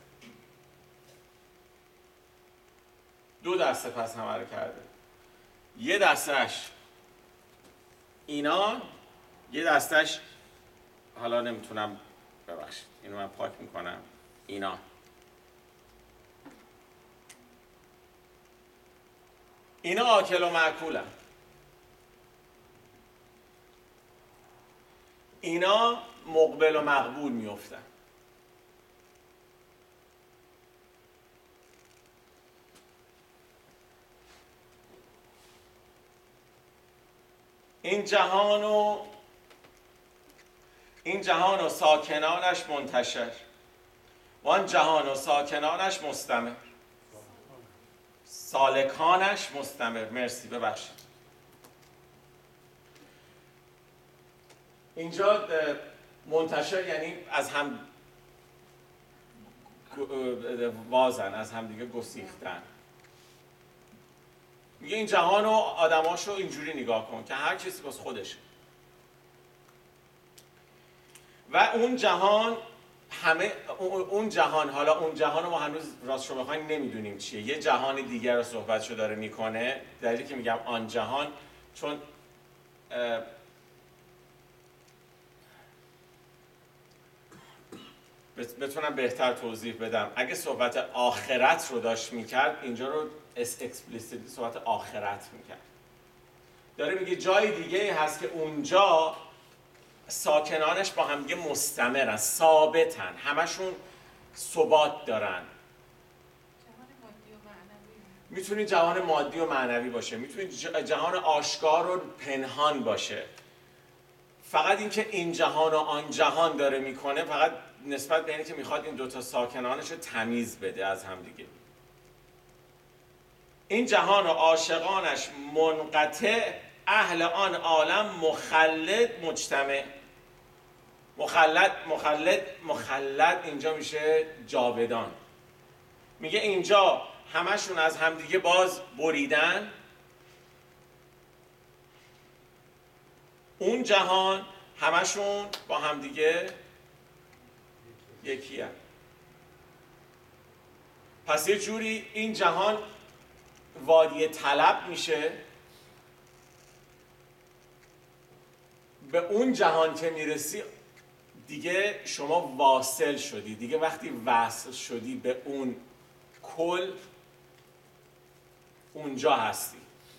دو دسته پس همه رو کرده. یه دستش اینا، یه دستش حالا نمیتونم، ببخشید اینو من پاک میکنم، اینا. اینا آکل و معکولن. اینا مقبل و مقبول میافتن. این جهان و ساکنانش منتشر، وان جهان و ساکنانش مستمر. سالکانش مستمر. مرسی، ببخشید. اینجا منتشر یعنی از هم وازن، از هم دیگه گسیختن. میگه این جهان و آدماشو اینجوری نگاه کن که هر کسی باز خودشه و اون جهان اون جهان، حالا اون جهان رو ما هنوز راستشو بخوایم نمیدونیم چیه. یه جهان دیگر رو صحبتشو داره میکنه. دلیلی که میگم آن جهان چون بتونم بهتر توضیح بدم. اگه صحبت آخرت رو داشت میکرد اینجا رو اکسپلیسیتلی صحبت آخرت میکرد. داره میگه جای دیگه هست که اونجا ساکنانش با هم دیگه مستمرن، ثابتن، همشون ثبات دارن. میتونی جهان مادی و معنوی باشه، میتونی جهان آشکار و پنهان باشه. فقط اینکه این جهان و آن جهان داره میکنه فقط نسبت به اینه که میخواد این دوتا ساکنانش رو تمیز بده از هم دیگه. این جهان و عاشقانش منقطع، اهل آن عالم مخلد مجتمع. مخلد اینجا میشه جاودان. میگه اینجا همشون از همدیگه باز بریدن. اون جهان همشون با همدیگه یکی هست. پس یه جوری این جهان وادی طلب میشه، به اون جهان که میرسی دیگه شما واصل شدی. دیگه وقتی وصل شدی به اون کل، اونجا هستی.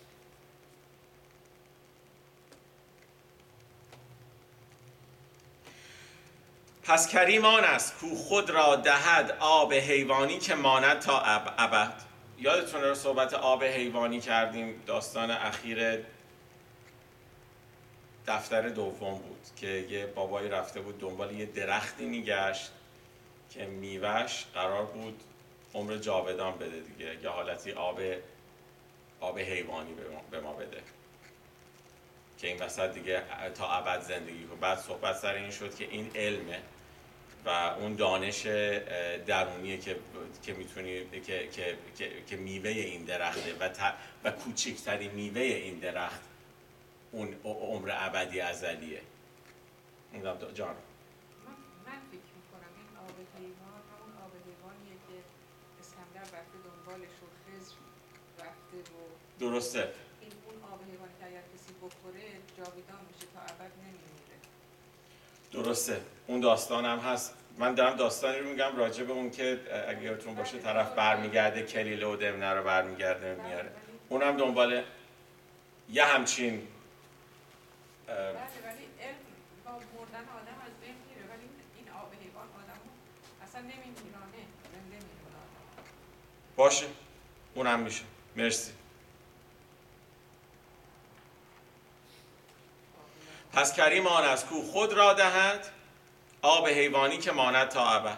پس کریم آن است کو خود را دهد آب حیوانی که ماند تا ابد. یادتونه رو صحبت آب حیوانی کردیم، داستان اخیر دفتر دوم بود که یه بابایی رفته بود دنبال یه درختی میگشت که میوهش قرار بود عمر جاودان بده دیگه، یا حالتی آب حیوانی به ما بده که این وسط دیگه تا ابد زندگی کنه. بعد صحبت سر این شد که این علمه و اون دانش درونیه که میتونی که میوه این درخته و کوچکترین میوه این درخت اون عمر ابدی ازلیه. جان من فکر میکنم این آب حیوان همون آب حیوانیه که اسکندر رفته دنبالش و خضر رفته و درسته. این اون آب حیوانی که اگر کسی بخوره جاویدان میشه تا ابد نمیمیره. درسته، اون داستان هم هست. من دارم داستانی رو میگم راجع به اون که اگه یادتون باشه طرف برمیگرده کلیله و دمنه رو برمیگرده میاره، اونم دنبال یه همچین بله ولی علم با مردن آدم از بین میره، ولی این آب حیوان آدم اصلا نمیمیرانه، زنده میکنه آدم. باشه، اونم میشه. مرسی. پس کریم آن است کو خود را دهد آب حیوانی که ماند تا ابد.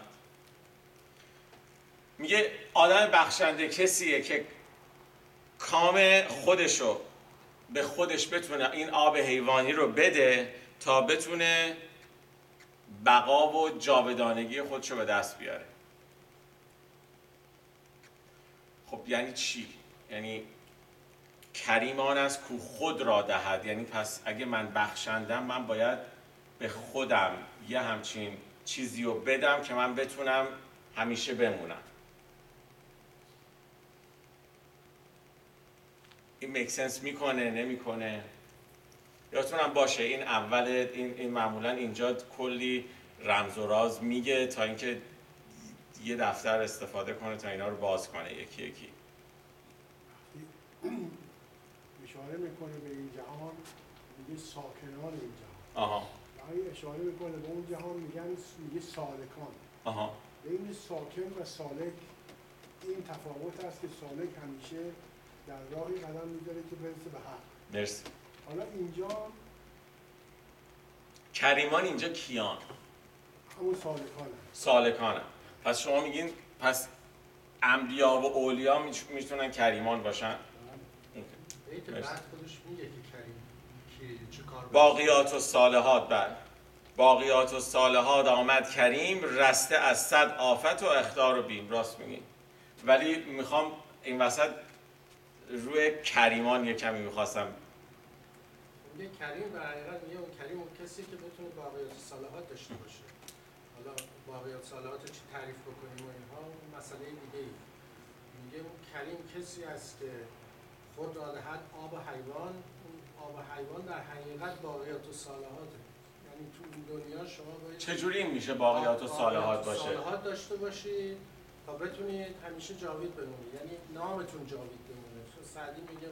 میگه آدم بخشنده کسیه که کام خودشو به خودش بتونه این آب حیوانی رو بده تا بتونه بقا و جاودانگی خودشو به دست بیاره. خب یعنی چی؟ یعنی کریم آن است کو خود را دهد، یعنی پس اگه من بخشندم من باید به خودم یه همچین چیزی رو بدم که من بتونم همیشه بمونم. این میک سنس میکنه نمیکنه؟ یادتونم باشه این اول این معمولا اینجا کلی رمز و راز میگه تا اینکه یه دفتر استفاده کنه تا اینا رو باز کنه یکی یکی. اشاره میکنه به این جهان، میگه ساکنان این جهان. آها. ولی اشاره میکنه به اون جهان میگه سالکان. آها. بین ساکن و سالک این تفاوت است که سالک همیشه در راهی قدم میذاره که برسه به حق. مرسی. حالا اینجا کریمان اینجا کیان؟ همون سالکانه. سالکانه. پس شما میگین پس انبیا و اولیا میتونن کریمان باشن؟ این که بعد خودش میگه که کریم چه کار باقیات و صالحات. بعد باقیات و صالحات آمد کریم رسته از 100 آفت و اخطار و بیم. راست میگین. ولی میخوام این وسط روی کریمان یه کمی میخواستم. میگه کریم در حقیقت میگه اون کریم اون کسی که بتونه باقیات و صالحات داشته باشه. حالا باقیات صالحات رو چی تعریف بکنیم و اینها مسئله دیگه ای. میگه اون کریم کسی است که خود را دهد آب حیوان. اون آب حیوان در حقیقت باقیات و صالحاته. یعنی تو این دنیا شما باید چجوری این میشه باقیات و صالحات باشه؟ صالحات داشته باشید تا بتونید همیشه جاوید بمونید، یعنی نامتون جاوید بمونه. سعدی میگه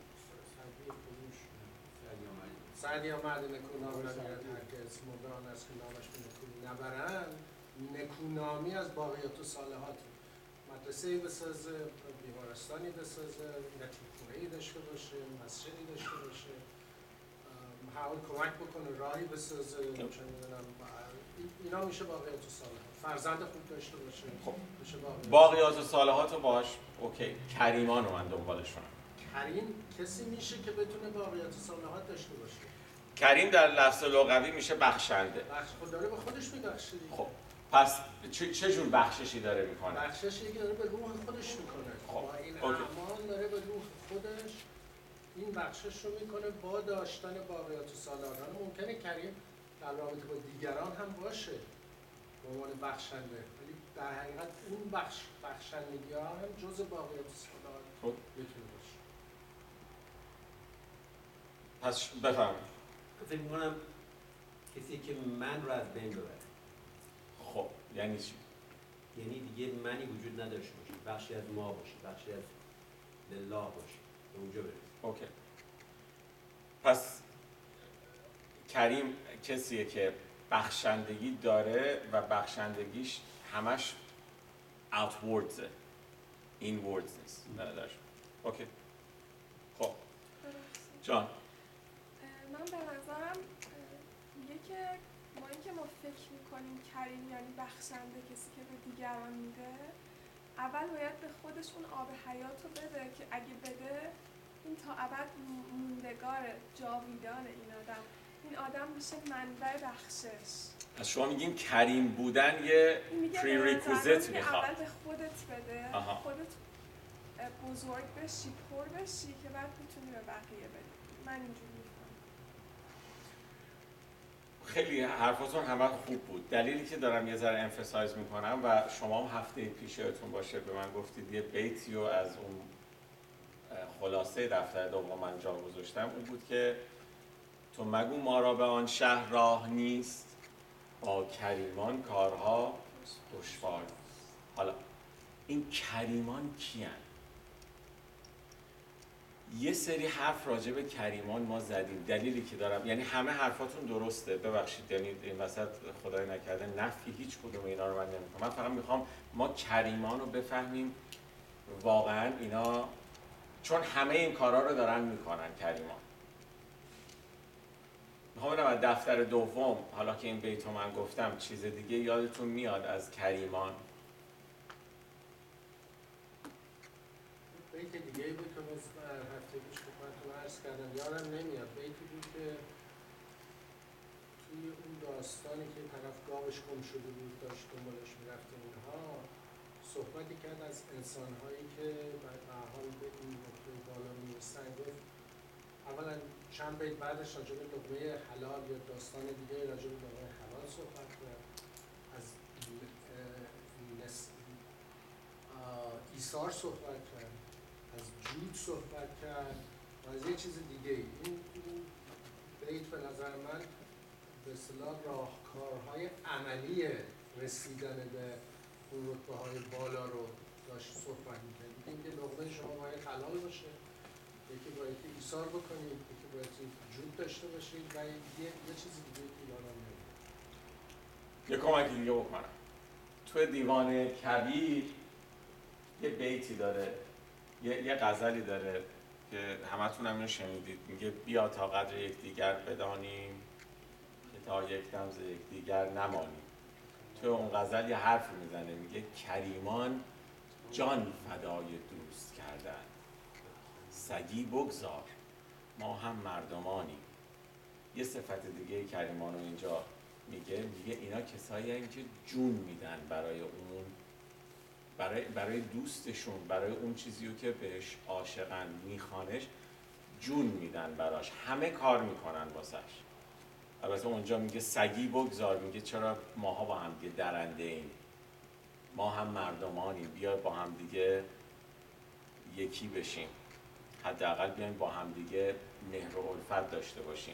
سعدی آمد نکونام نمیرد هرکس مردان است که نامش به نکونی نبرند. نکونامی از باقیات و صالحات. مدرسه‌ای بسازه، بیمارستانی بسازه، یتیمخونه‌ای داشته باشه، مسجدی داشته باشه، حاول کمک بکنه راهی بسازه، چه می‌دونم اینا میشه باقیات و صالحات. فرزند خوب داشته باشه. خب میشه باقیات و صالحات رو باش اوکی. کریمان رو من دنبالشونم. کریم کسی میشه که بتونه باقیات و صالحات داشته باشه. کریم در لفظ لغوی میشه بخشنده. بخش خود داره به خودش میبخشه. خب پس چه جور بخششی داره میکنه؟ بخششی که داره به روح خودش میکنه. خب با این اعمال داره به روح خودش این بخشش رو میکنه با داشتن باقیات و صالحات. ممکنه کریم در رابطه با دیگران هم باشه به عنوان بخشنده، ولی در حقیقت اون بخشندگی ها هم جز باقیات خدا میتونه باشه. پس بفرمایید. فکر می‌کنم کسی که من رو از بین ببره. خب یعنی چی؟ یعنی دیگه منی وجود نداشته باشه، بخشی از ما باشه، بخشی از لله باشه، به اونجا برسه. اوکی. پس کریم کسیه که بخشندگی داره و بخشندگیش همش outwards، inwards نیست. نه اوکی. خب جان. من به نظرم میگه که ما اینکه ما فکر میکنیم کریم یعنی بخشنده، کسی که به دیگران میده، اول باید به خودش اون آب حیات رو بده که اگه بده این تا ابد موندگار جاویدان این آدم میشه منبع بخشش. از شما میگیم کریم بودن یه prerequisite میخواد. اول به خودت بده، خودت بزرگ بشی، پر بشی که بعد میتونی به بقیه بدی. من اینجوری میفهمم. خیلی حرفاتون همه خوب بود. دلیلی که دارم یه ذره emphasize میکنم و شما هم هفته پیش یادتون باشه به من گفتید یه بیتی رو از اون خلاصه دفتر دوم من جا گذاشتم، اون بود که تو مگو ما را به آن شهر راه نیست، با کریمان کارها دشوار. حالا این کریمان کیان؟ یه سری حرف راجع به کریمان ما زدیم. دلیلی که دارم، یعنی همه حرفاتون درسته، ببخشید، یعنی این وسط خدای نکرده نفی هیچ کدوم اینا رو من نمی‌کنم. من فقط میخوام ما کریمان رو بفهمیم واقعا اینا، چون همه این کارا رو دارن میکنن کریمان. میخوام ببینم از دفتر دوم، حالا که این بیتو من گفتم، چیز دیگه یادتون میاد از کریمان؟ بیت دیگه ای بود که من هفته پیش خدمتتون عرض کردم، یادم نمیاد. بیتی بود که توی اون داستانی که طرف گاوش گم شده بود داشت دنبالش میرفت اونها صحبتی کرد از انسانهایی که به حال به این نقطه بالا میرسن. گفت اولا چند بیت بعدش راجع به لقمه حلال یا داستان دیگه راجع به لقمه حلال صحبت کرد، از ایثار صحبت کرد، از جود صحبت کرد و از یه چیز دیگه. این بیت به نظر من به اصطلاح راهکارهای عملی رسیدن به اون رتبه‌های بالا رو داشت صحبت می‌کرد. اینکه لقمه شما باید حلال باشه، یکی باید ایثار بکنید، یکی باید جود داشته باشید و یه چیز دیگه که یادم نمیاد. یه کمکی دیگه بکنم. توی دیوان کبیر یه بیتی داره، یه غزلی داره که همتون هم اینو شنیدید، میگه بیا تا قدر یکدیگر بدانیم که تا یک دم ز یکدیگر نمانیم. توی اون غزل یه حرف میزنه، میگه کریمان جان فدای دوست کردن، سگی بگذار ما هم مردمانیم. یه صفت دیگه کریمان رو اینجا میگه اینا کسایی هستن که جون میدن برای اون، برای دوستشون، برای اون چیزی رو که بهش عاشقن، میخوانش، جون میدن براش، همه کار میکنن واسش. البته اونجا میگه سگی بگذار، میگه چرا ماها با هم دیگه درنده ایم، ما هم مردمانیم، بیا با هم دیگه یکی بشیم، حداقل بیایم با هم دیگه مهر و الفت داشته باشیم.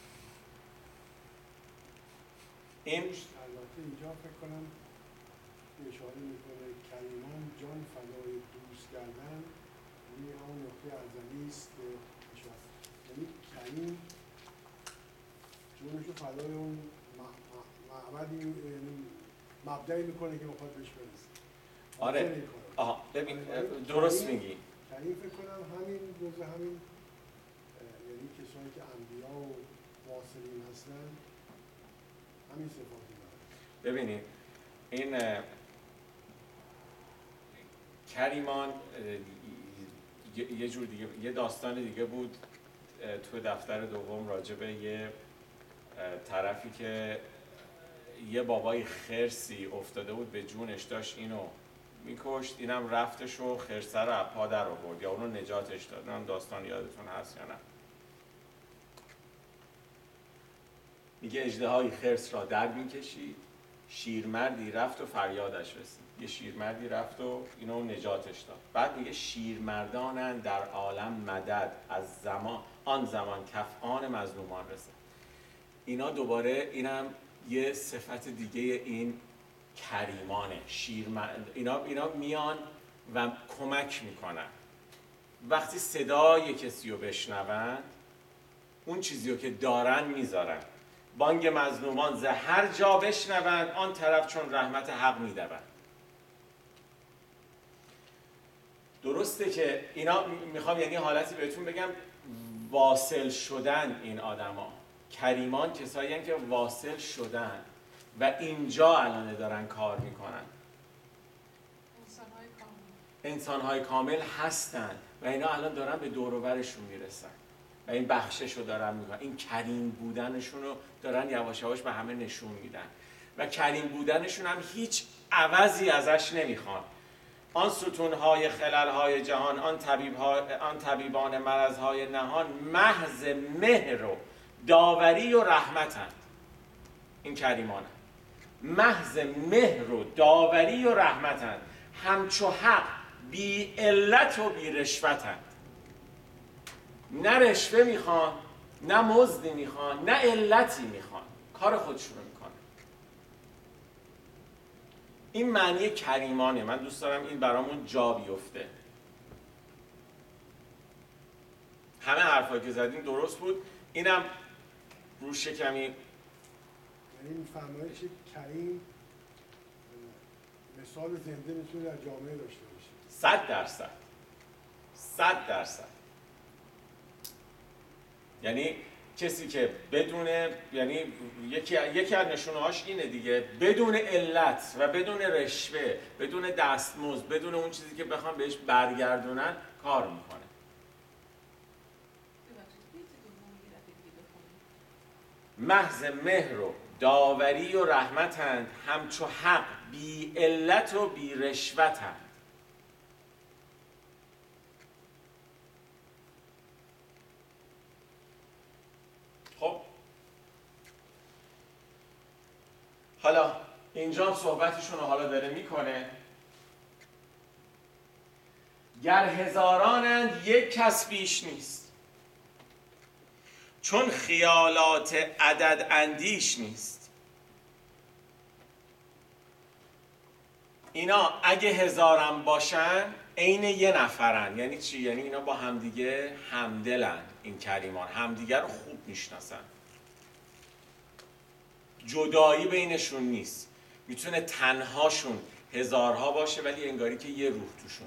این البته اینجا فکر کنم اشاره میکنه کریمان جان فدای دوست کردن، یعنی همون نقطه ازلی است که یعنی کریم جونشو فدای اون معبدی، یعنی مبدعی میکنه که میخواد بهش برسه. آره ببین درست میگی. کریم فکر کنم همین جزء همین، یعنی کسایی که انبیا و واصلین هستن همین صفاتی دارن. ببینید این کریمان یه جور دیگه، یه داستان دیگه بود تو دفتر دوم راجع به یه طرفی که یه بابای خرسی افتاده بود به جونش، داشت اینو میکشت، اینم رفتش و خرسه رو از پا در آورد یا اونو نجاتش داد. اون داستان یادتون هست یا نه؟ میگه اژدهای خرس را در میکشید، شیرمردی رفت و فریادش رسید. یه شیرمردی رفت و اینو نجاتش داد. بعد میگه شیرمردانند در عالم مدد، از آن زمان کفان مظلومان رسد. اینا دوباره اینم یه صفت دیگه این کریمانه. اینا میان و کمک میکنن. وقتی صدای کسی رو بشنون، اون چیزی رو که دارن میذارن. بانگ مظلومان ز هر جا بشنوند، آن طرف چون رحمت حق میدوند. درسته که اینا میخوام یعنی حالتی بهتون بگم واصل شدن این آدما. کریمان کسایی هستن که واصل شدن و اینجا الان دارن کار میکنن. انسان‌های کامل هستن و اینا الان دارن به دور و برشون میرسن و این بخشش رو دارن میکنن. این کریم بودنشون رو دارن یواش یواش به همه نشون میدن و کریم بودنشون هم هیچ عوضی ازش نمیخوان. آن ستونهای خللهای جهان، آن طبیبان مرضهای نهان، محض مهر و داوری و رحمتند. این کریمانه. محض مهر و داوری و رحمتند، همچو حق بی علت و بی رشوتند. نه رشوه میخوان، نه مزدی میخوان، نه علتی میخوان، کار خودشونو میکنن. این معنی کریمانه. من دوست دارم این برامون جا بیفته. همه حرفایی که زدیم درست بود. اینم رو شکمی، یعنی این فرمایش کریم مثال زنده میتونه در جامعه داشته باشه. 100%. یعنی کسی که بدون، یعنی یکی از نشونه‌هاش اینه دیگه، بدون علت و بدون رشوه، بدون دستمزد، بدون اون چیزی که بخوام بهش برگردونن کار میکنه. محض مهر و داوری و رحمتند، همچو حق بی علت و بی رشوتند. خب حالا اینجا صحبتشون رو حالا داره میکنه. گر هزارانند یک کس بیش نیست، چون خیالات عدد اندیش نیست. اینا اگه هزارم باشن عین یه نفرن. یعنی چی؟ یعنی اینا با همدیگه همدلن. این کریمان همدیگه رو خوب میشناسن، جدایی بینشون نیست. میتونه تنهاشون هزارها باشه ولی انگاری که یه روح توشونه.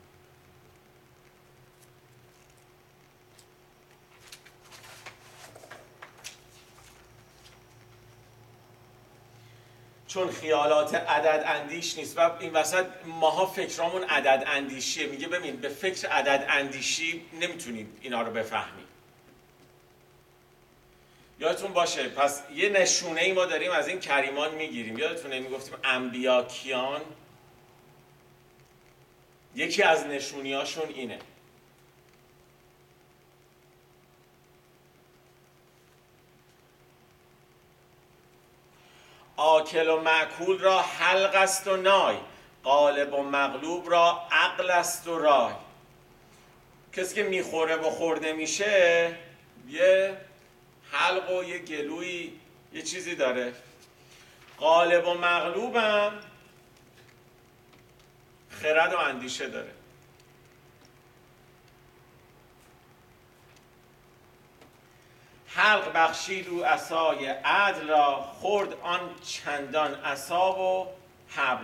چون خیالات عدد اندیش نیست. و این وسط ماها فکرامون عدد اندیشیه. میگه ببین به فکر عدد اندیشی نمیتونید اینا رو بفهمید. یادتون باشه پس یه نشونه ای ما داریم از این کریمان میگیریم. یادتونه میگفتیم انبیا کیان؟ یکی از نشونیاشون اینه. آکل و معکول را حلق است و نای، غالب و مغلوب را عقل است و رای. کسی که میخوره و خورده میشه یه حلق و یه گلوی یه چیزی داره. غالب و مغلوبم خرد و اندیشه داره. حلق بخشید او عصای عدل را، خورد آن چندان عصا و حبل.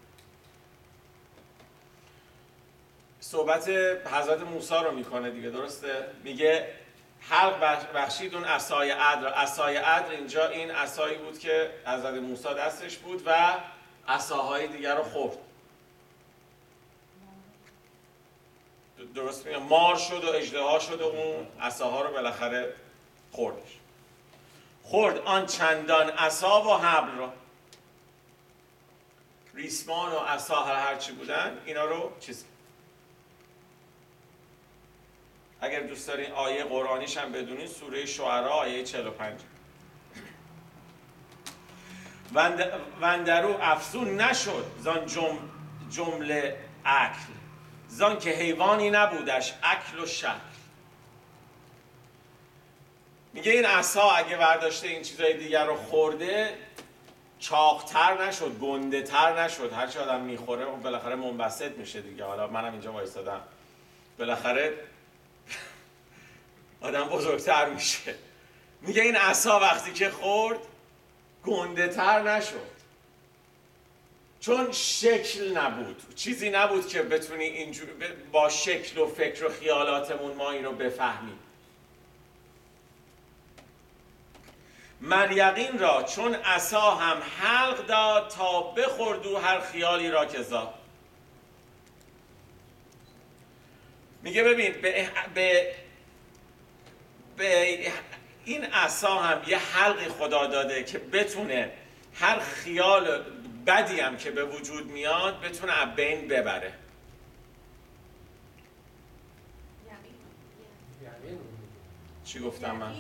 صحبت حضرت موسی رو میکنه دیگه، درسته؟ میگه حلق بخشید اون عصای عدل را. عصای عدل اینجا این عصایی بود که حضرت موسی دستش بود و عصاهای دیگر رو خورد. درست میگم؟ مار شد و اژدها شد و اون عصاها رو بالاخره خوردش. خورد آن چندان عصا و حبل را. ریسمان و عصا هرچی بودن اینا رو چیز. اگر دوست دارین آیه قرآنیش هم بدونین سوره شعراء آیه 45. وندرو افزون نشد زان جمله عقل، زان که حیوانی نبودش عقل و شکل. میگه این عصا اگه برداشته این چیزای دیگر رو خورده چاقتر نشد، گنده تر نشد. هرچی آدم میخوره بالاخره منبسط میشه دیگه. حالا منم اینجا وایستادم، بالاخره آدم بزرگتر میشه. میگه این عصا وقتی که خورد گنده تر نشد، چون شکل نبود، چیزی نبود که بتونی اینجور با شکل و فکر و خیالاتمون ما اینو بفهمیم. مریقین را چون عصا هم حلق داد، تا بخوردو هر خیالی را که زاد. میگه ببین به این عصا هم یه حلقی خدا داده که بتونه هر خیال بدی هم که به وجود میاد بتونه از بین ببره. چی گفتم من؟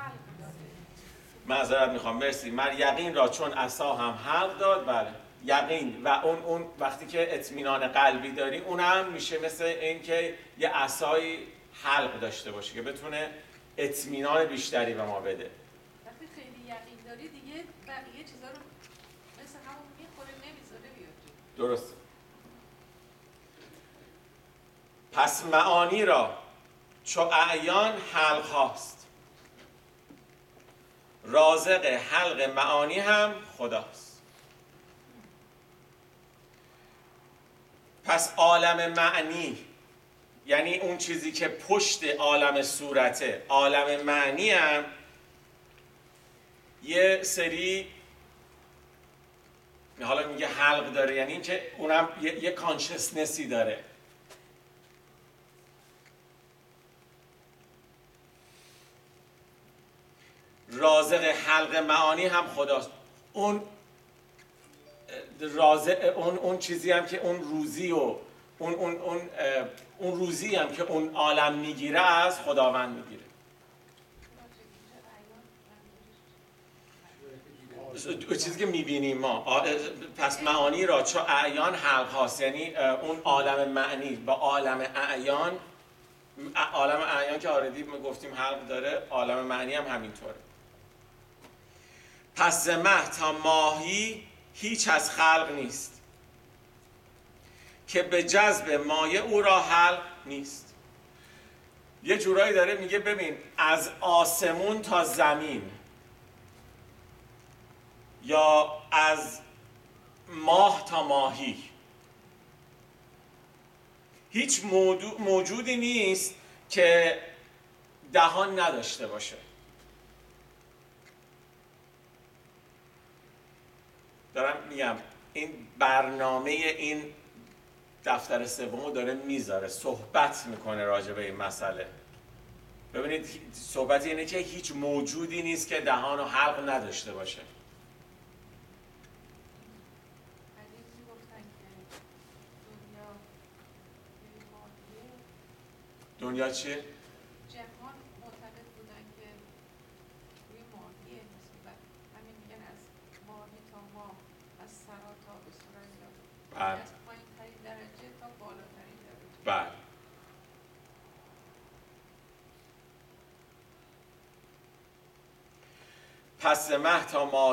معذرت میخوام، مرسی. یقین را چون عصا هم حلق داد، بله یقین. و اون وقتی که اطمینان قلبی داری، اون هم میشه مثل این که یه عصایی حلق داشته باشه که بتونه اطمینان بیشتری به ما بده. وقتی خیلی یقین داری دیگه بقیه چیزا رو مثل همون میخوره نمیذاره بیاد. درسته. پس معانی را چو اعیان حلق هاست، رازق حلق معانی هم خداست. پس عالم معنی یعنی اون چیزی که پشت عالم صورته، عالم معنی هم یه سری، حالا میگه حلق داره، یعنی این که اونم یه کانشسنسی داره. رازق حلق معانی هم خداست. اون اون چیزی هم که اون روزی و اون روزی هم که اون عالم میگیره از خداوند میگیره. چیزی که میبینیم ما. پس معانی را چو اعیان حلق هاست، یعنی اون عالم معنی با عالم اعیان. عالم اعیان که آردی ما گفتیم حلق داره، عالم معنی هم همینطوره. پس ز مه تا ماهی هیچ از خلق نیست، که به جذب مایه او را حلق نیست. یه جورایی داره میگه ببین از آسمون تا زمین، یا از ماه تا ماهی، هیچ موجودی نیست که دهان نداشته باشه. دارم میگم این برنامه این دفتر سومو داره میذاره، صحبت میکنه راجع به این مسئله. ببینید صحبت اینه که هیچ موجودی نیست که دهان و حلق نداشته باشه. دنیا چیه؟ جهان معتقد بودن که روی ماهیه، مثلا همین میگن از ماهی تا ماه، از سرا تا به سرا، از پایین ترین درجه تا بالاترین درجه. بله. پس ز مه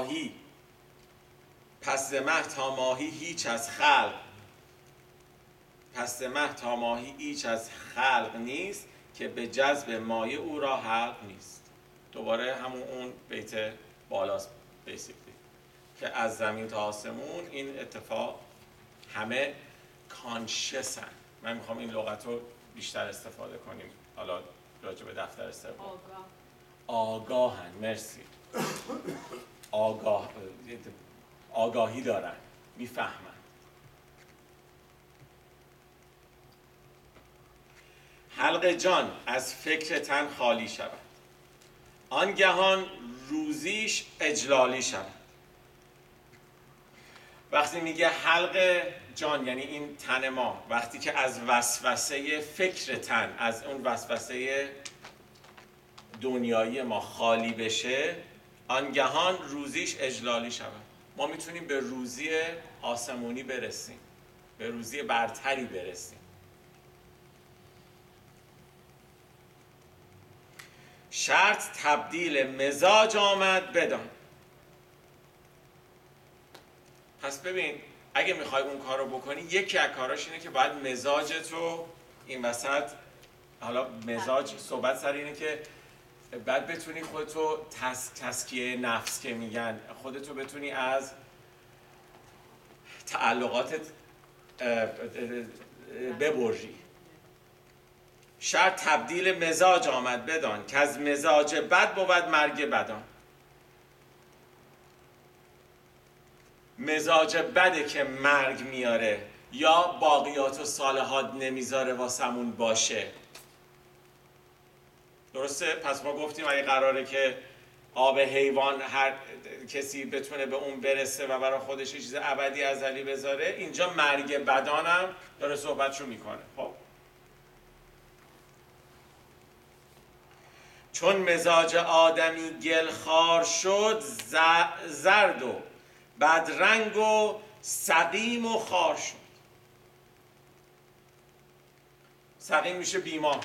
تا ماهی هیچ از خلق، پس ز مه تا ماهی هیچ از خلق نیست، که به جذب مایه او را حلق نیست. دوباره همون اون بیت بالاست بیسیکلی، که از زمین تا آسمون این اتفاق همه کانشسن. من میخوام این لغت رو بیشتر استفاده کنیم حالا راجع به دفتر سوم. آگاهن. مرسی. آگاهی دارن، میفهمن. حلق جان از فکر تن خالی شود، آنگهان روزیش اجلالی شود. وقتی میگه حلق جان یعنی این تن ما، وقتی که از وسوسه فکر تن، از اون وسوسه دنیایی ما خالی بشه، آنگهان روزیش اجلالی شود. ما میتونیم به روزی آسمونی برسیم، به روزی برتری برسیم. شرط تبدیل مزاج آمد بدان. پس ببین اگه میخوای اون کار رو بکنی، یکی از کاراش اینه که باید مزاجت رو این وسط، حالا مزاج صحبت سر اینه که بعد بتونی خودتو تزکیه نفس که میگن، خودتو بتونی از تعلقاتت ببری. شرط تبدیل مزاج آمد بدان که از مزاج بد بود مرگ بدان. مزاج بده که مرگ میاره یا باقیات و صالحات نمیذاره واسمون باشه. درسته؟ پس ما گفتیم اگه قراره که آب حیوان هر کسی بتونه به اون برسه و برای خودش چیز ابدی ازلی بذاره، اینجا مرگ بدانم داره صحبتشو میکنه. خب چون مزاج آدمی گلخوار شد، زرد و بدرنگ و سقیم و خار شد. سقیم میشه بیمار.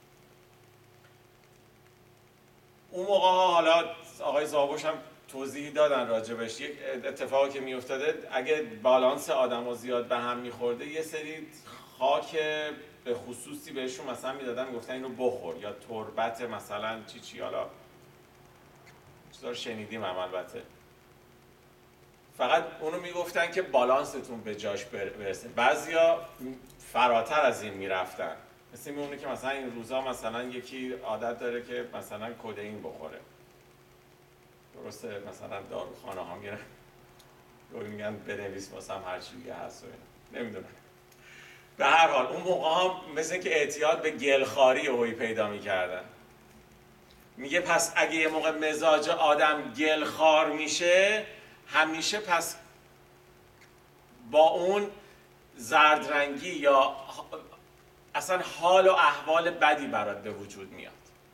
اون موقع ها، حالا آقای زاوش هم توضیحی دادن راجبش، یک اتفاقی که میافتاده اگه بالانس آدم ها زیاد به هم میخورده، یه سری خاک به خصوصی بهشون مثلا میدادن، میگفتن اینو بخور، یا تربت مثلا چی حالا چیزا رو شنیدیم هم البته، فقط اونو میگفتن که بالانستون به جاش برسه. بعضیا فراتر از این میرفتن، مثل میمونه که مثلا این روزا مثلا یکی عادت داره که مثلا کدئین بخوره، درسته؟ مثلا داروخانه ها میرن میگن بنویس واسم هر چی دیگه هست و اینا، نمیدونم. به هر حال اون موقع ها مثل این که اعتیاد به گلخواری هوی پیدا میکردن. میگه پس اگه یه موقع مزاج آدم گلخوار میشه، همیشه پس با اون زردرنگی یا اصلا حال و احوال بدی برات به وجود میاد.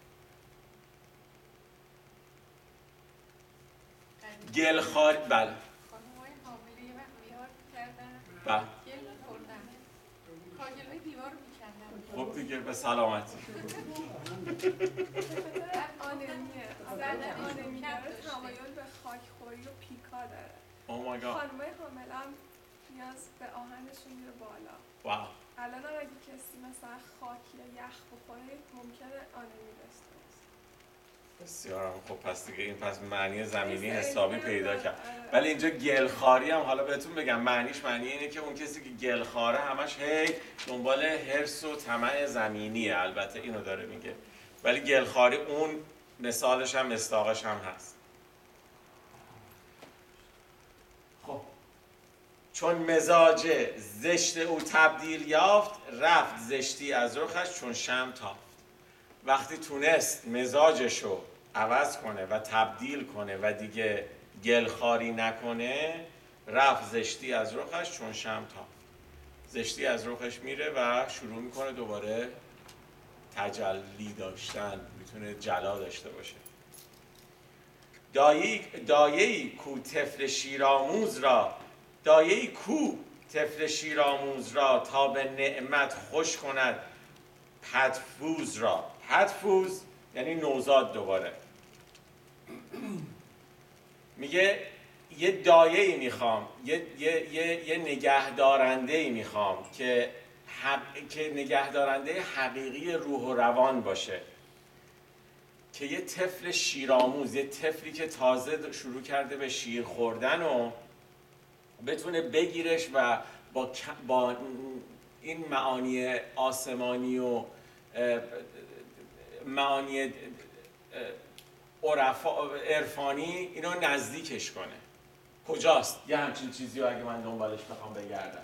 گلخواری، بله. خانم‌های حامله یه وقت بیار می‌کردن، بله. گل می‌خوردن، کاگل‌های دیوار رو می‌کندن. خب دیگه به سلامتی. آنمیه. آنمی داره، تمایل به خاکخوری و پیکا داره. Oh my God. خانم‌های حامله هم نیاز به آهنشون میره بالا. واو. الان اگه کسی مثلا خاک یا یخ بخوره ممکنه آنمی داشته باشه. بسیار خب، پس دیگه این پس معنی زمینی حسابی پیدا کرد. ولی اینجا گلخواری هم حالا بهتون بگم معنیش معنی اینه که اون کسی که گلخواره همش هی دنبال حرص و طمع زمینیه، البته اینو داره میگه، ولی گلخواری اون مثالش هم مصداقش هم هست. خب چون مزاج زشت او تبدیل یافت، رفت زشتی از رخش چون شمع تافت. وقتی تونست مزاجشو عوض کنه و تبدیل کنه و دیگه گلخواری نکنه، رفت زشتی از رخش چون شمع تافت. زشتی از رخش میره و شروع میکنه دوباره تجلی داشتن، میتونه جلا داشته باشه. دایه‌ای کو طفل شیرآموز را تا به نعمت خوش کند پدفوز را. پدفوز یعنی نوزاد. دوباره میگه یه دایه‌ای میخوام، یه نگهدارنده‌ای میخوام که نگهدارنده حقیقی روح و روان باشه، که یه طفل شیرآموز، یه طفلی که تازه شروع کرده به شیر خوردن و بتونه بگیرش و با این معانی آسمانی و معانی عرفانی اینو نزدیکش کنه. کجاست؟ یه همچین چیزی رو اگه من دنبالش بخوام بگردم.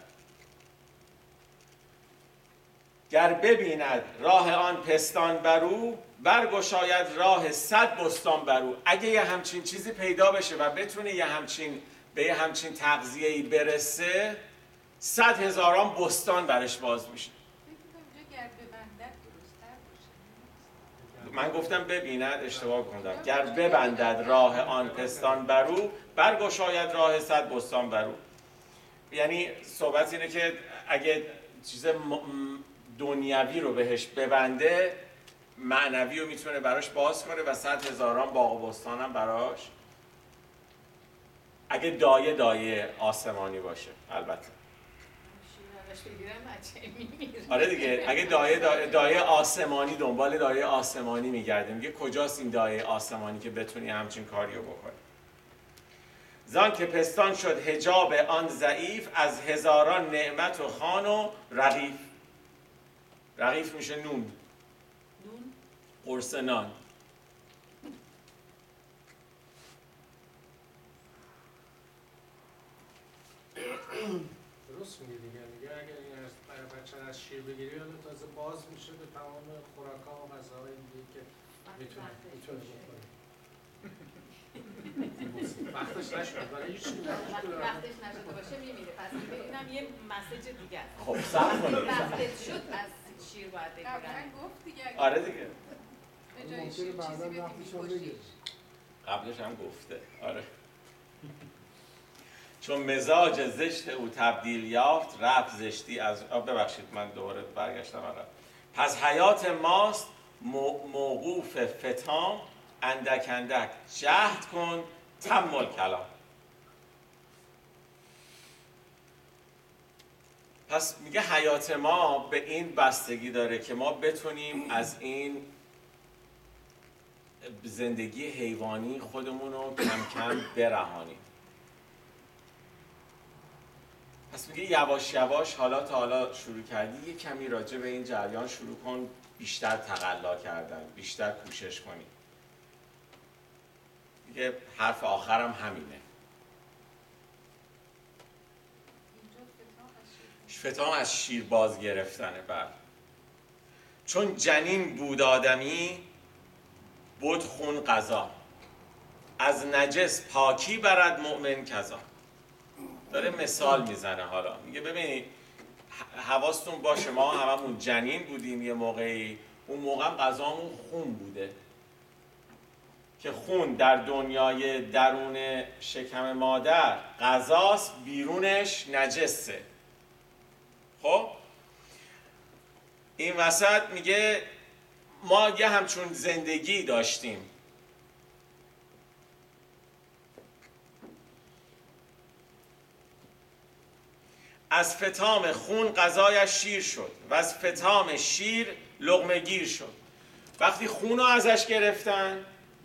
گر ببیند راه آن پستان برو، برگشاید راه 100 بستان برو. اگه یه همچین چیزی پیدا بشه و بتونه به یه همچین تغذیه‌ای برسه، 100,000 بستان برش باز میشه. من گفتم ببیند، اشتباه کردم. گر ببندد راه آن پستان برو، برگشاید راه صد بستان برو. یعنی صحبت اینه که اگه چیز دنیوی رو بهش ببنده، معنوی رو میتونه براش باز کنه و 100,000 باغ و بستان هم براش، اگه دایه آسمانی باشه البته. آره دیگه، اگه دایه آسمانی، دنبال دایه آسمانی میگردیم، میگه کجاست این دایه آسمانی که بتونی همچین کاریو بکنی. زان که پستان شد حجاب آن ضعیف، از هزاران نعمت و خوان و رغیف. رغیف میشه نون، قرص نان. درست میگه دیگه، میگه اگر این از برای بچه از شیر بگیری حالا تازه باز میشه به تمام خوراک‌ها و غذاهای دیگه که میتونه بخوره. وقتش نشد برای هیچ چیزی وقتش نشده باشه میمیره. پس ببینم یه مسیج دیگه است. خب صبر کنید. وقتش شد از شیر باید بگیرن. قبلا گفت دیگه. آره دیگه. به جای شیر چیزی بگیم. قبلش هم گفته. آره. چون مزاج زشت او تبدیل یافت، رفت زشتی از ببخشید من دوباره برگشتم آره. پس حیات ماست موقوف فتام، اندک اندک جهد کن تم الکلام. پس میگه حیات ما به این بستگی داره که ما بتونیم از این زندگی حیوانی خودمون رو کم کم برهانیم. پس میگه یواش یواش حالا تا حالا شروع کردی، یه کمی راجع به این جریان شروع کن، بیشتر تقلا کردن، بیشتر کوشش کنی. دیگه حرف آخرم همینه. فتام از شیر باز گرفتنه. بعد چون جنین بود آدمی، بود خون قضا، از نجس پاکی برد مؤمن کذا. داره مثال میزنه. حالا میگه ببینید حواستون باشه ما هممون جنین بودیم یه موقعی، اون موقع هم غذامون خون بوده که خون در دنیای درون شکم مادر غذاست، بیرونش نجسه. خب این وسط میگه ما یه همچون زندگی داشتیم. از فتام خون غذایش شیر شد و از فتام شیر لقمه گیر شد. وقتی خون رو ازش گرفتن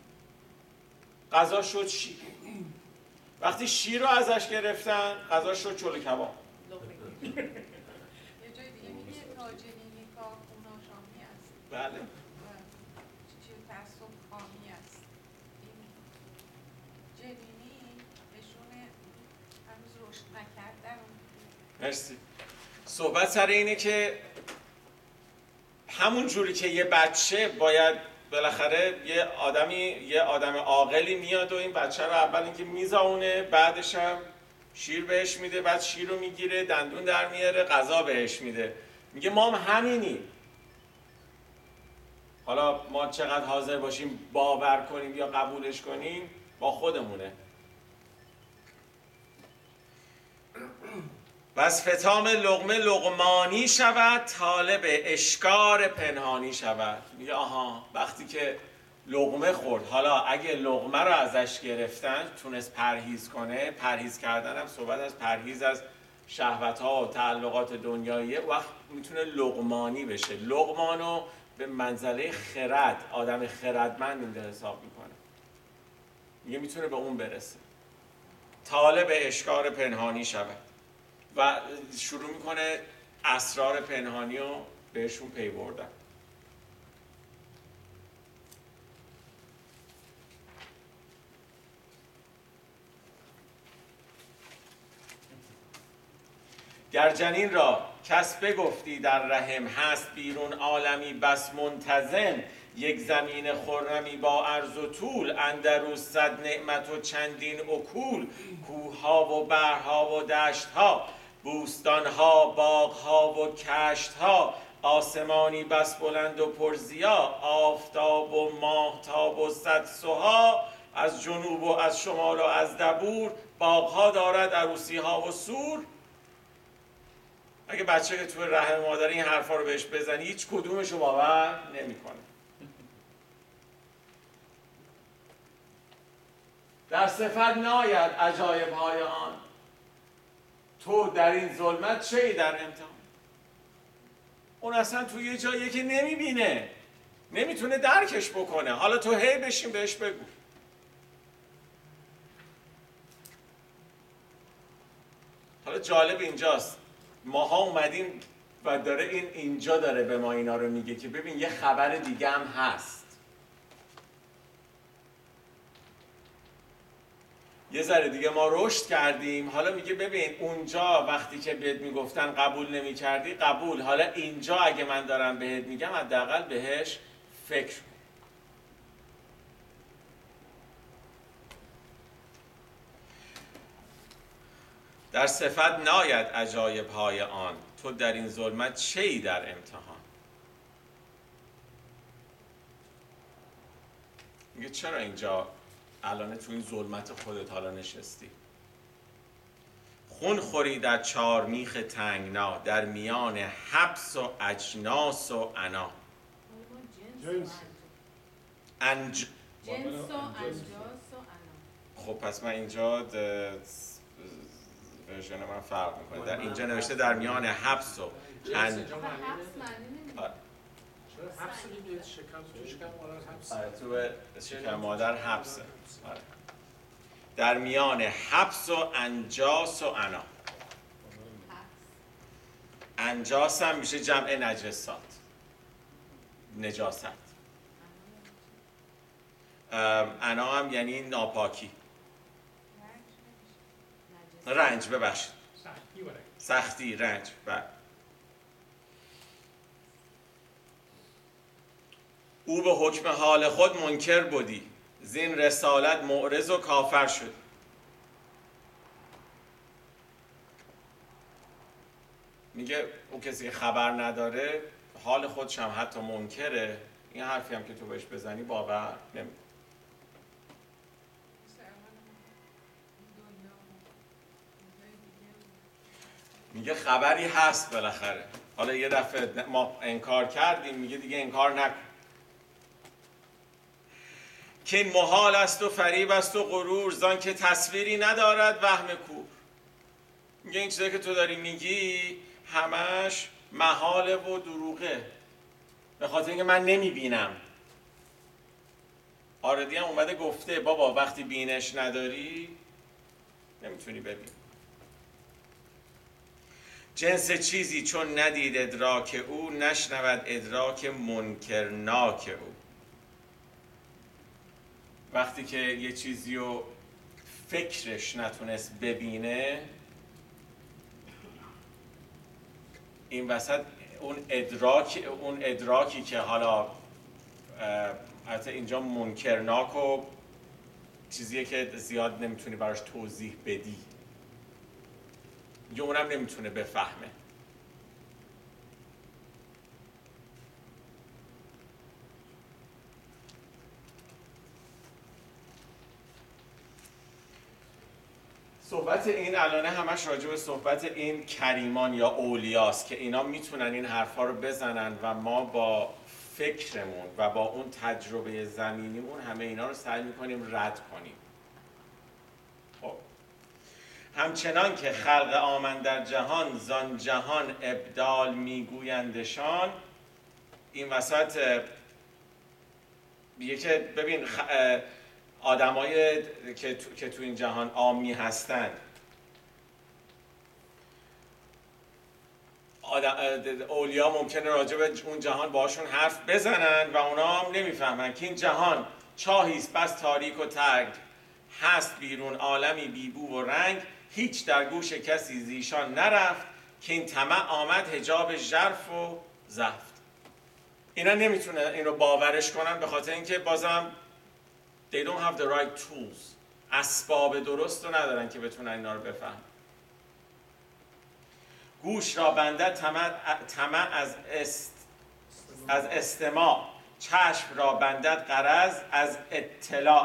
غذا شد شیر. وقتی شیر رو ازش گرفتن غذا شد چلو کباب. یه جای دیگه میگه تا جنینی کار خون آشامی است. بله. چیز تعصب خامی است. این جنینی نشونه هنوز رشد نکردن. مرسی. صحبت سر اینه که همون جوری که یه بچه باید بالاخره یه آدم عاقلی میاد و این بچه رو اول اینکه میزاونه، بعدش هم شیر بهش میده، بعد شیر رو میگیره، دندون در میاره، غذا بهش میده. میگه ما هم همینیم. حالا ما چقدر حاضر باشیم باور کنیم یا قبولش کنیم با خودمونه. و از فتام لقمه لقمانی شود، طالب اشکار پنهانی شود. میگه آها وقتی که لقمه خورد، حالا اگه لقمه رو ازش گرفتن تونست پرهیز کنه، پرهیز کردن هم صحبت از پرهیز از شهوت‌ها و تعلقات دنیاییه، وقت میتونه لقمانی بشه. لقمانو به منزله خرد، آدم خردمند اینجا حساب میکنه. میگه میتونه به اون برسه. طالب اشکار پنهانی شود و شروع میکنه اسرار پنهانی رو بهشون پی بردن. گر جنین را کس بگفتی در رحم، هست بیرون عالمی بس منتظم. یک زمین خرمی با عرض و طول، اندرو 100 نعمت و چندین اکول. کوه‌ها و بحرها و دشت‌ها، بوستان‌ها، باغ‌ها و کشت‌ها، آسمانی بس بلند و پرزیا، آفتاب و ماهتاب و صد سها، از جنوب و از شمال و از دبور، باغها دارد عروسیها و سور. اگه بچه که توی رحم مادر این حرفا رو بهش بزنی هیچ کدومش رو باور نمی‌کنه. در صفت ناید عجایب‌های آن، تو در این ظلمت چه در امتحان. اون اصلا توی یه جاییه که نمیبینه، نمیتونه درکش بکنه، حالا تو هی بشین بهش بگو. حالا جالب اینجاست، ماها اومدیم و داره اینجا داره به ما اینا رو میگه که ببین یه خبر دیگه هم هست. یه ذره دیگه ما رشد کردیم، حالا میگه ببین اونجا وقتی که بهت میگفتن قبول نمیکردی، قبول، حالا اینجا اگه من دارم بهت میگم حداقل بهش فکر کن. در صفت ناید عجایب‌های آن، تو در این ظلمت چه‌ای در امتحان. میگه چرا اینجا الان تو این ظلمت خودت حالا نشستی؟ خون خوری در چارمیخ تنگنا، در میان حبس و اجناس و عنا. جنس جنس و انجاس و عنا. خب پس من اینجا ورژن من فرق میکنه. در اینجا نوشته در میان حبس و جنس اینجا معنی حبس معنی نمیده. چرا حبس دیگه شکم تو شکم مادر حبس. تو شکم مادر حبسه. در میان حبس و انجاس و عنا. انجاس هم میشه جمع نجسات، نجاست. عنا هم یعنی ناپاکی، رنج، ببخشید، سختی، رنج. او به حکم حال خود منکر بودی، زین رسالت معرض و کافر شد. میگه اون کسی که خبر نداره حال خودش هم حتی منکره، این حرفی هم که تو بهش بزنی باور نمیکنه. میگه خبری هست بالاخره، حالا یه دفعه ما انکار کردیم، میگه دیگه انکار نکن. که این محال است و فریب است و غرور، زان که تصویری ندارد وهم کور. میگه این چیزایی که تو داری میگی همش محاله و دروغه، به خاطر اینکه من نمیبینم. آردی هم اومده گفته بابا وقتی بینش نداری نمیتونی ببین. جنس چیزی چون ندید ادراک او، نشنود ادراک منکرناک او. وقتی که یه چیزی رو فکرش نتونست ببینه، این وسط اون ادراکی که حالا حتی اینجا منکرناک و چیزیه که زیاد نمیتونی براش توضیح بدی، یا اونم نمیتونه بفهمه. صحبت این الانه همش راجع به صحبت این کریمان یا اولیاست که اینا میتونن این حرفا رو بزنن و ما با فکرمون و با اون تجربه زمینیمون همه اینا رو سعی میکنیم رد کنیم. خب همچنان که خلق آمن در جهان، زان جهان ابدال میگویندشان. این وسط میگه که ببین آدمای که تو این جهان عامی هستن، اولیا ممکنه راجع به اون جهان باشون حرف بزنن و اونا هم نمیفهمن که این جهان چاهیست بس تاریک و تنگ، هست بیرون عالمی بیبو و رنگ، هیچ در گوش کسی زیشان نرفت، که این طمع آمد حجاب ژرف و زفت. اینا نمیتونه این رو باورش کنن به خاطر اینکه بازم they don't have the right tools. اسباب درست رو ندارن که بتونن اینا رو بفهمن. گوش را بنده طمع از از استماع، چشم را بندد غرض از اطلاع.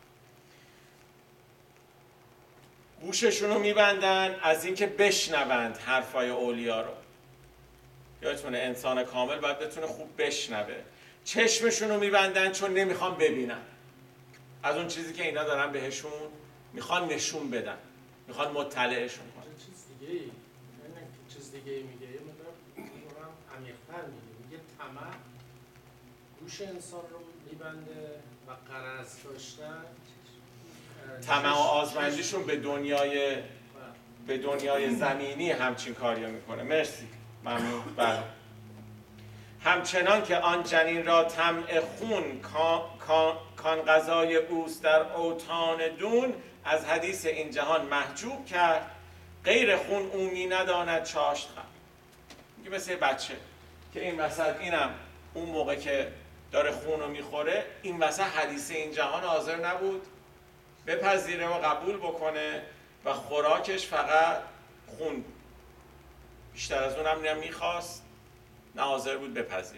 گوششون رو میبندن از اینکه بشنوند حرفای اولیا رو. یادتونه انسان کامل باید بتونه خوب بشنوه. چشمشون رو میبندن چون نمیخوان ببینن از اون چیزی که اینا دارن بهشون میخوان نشون بدن، میخوان مطلعشون کنن. چیز دیگه میگه، یه مقدار عمیق‌تر میگه طمع گوش انسان رو میبنده و غرض داشتن، طمع و آزمندیشون به دنیای زمینی همچین کاریو میکنه. مرسی، ممنون. بله. همچنان که آن جنین را طمع خون کان غذای اوست در اوطان دون، از حدیث این جهان محجوب کرد، غیر خون او می نداند چاشت خورد. میگه مثل بچه که این وسط اینم اون موقع که داره خون رو میخوره، این وسط حدیث این جهان حاضر نبود بپذیره و قبول بکنه و خوراکش فقط خون بود. بیشتر از اون هم میخواست، نه حاضر بود بپذیره.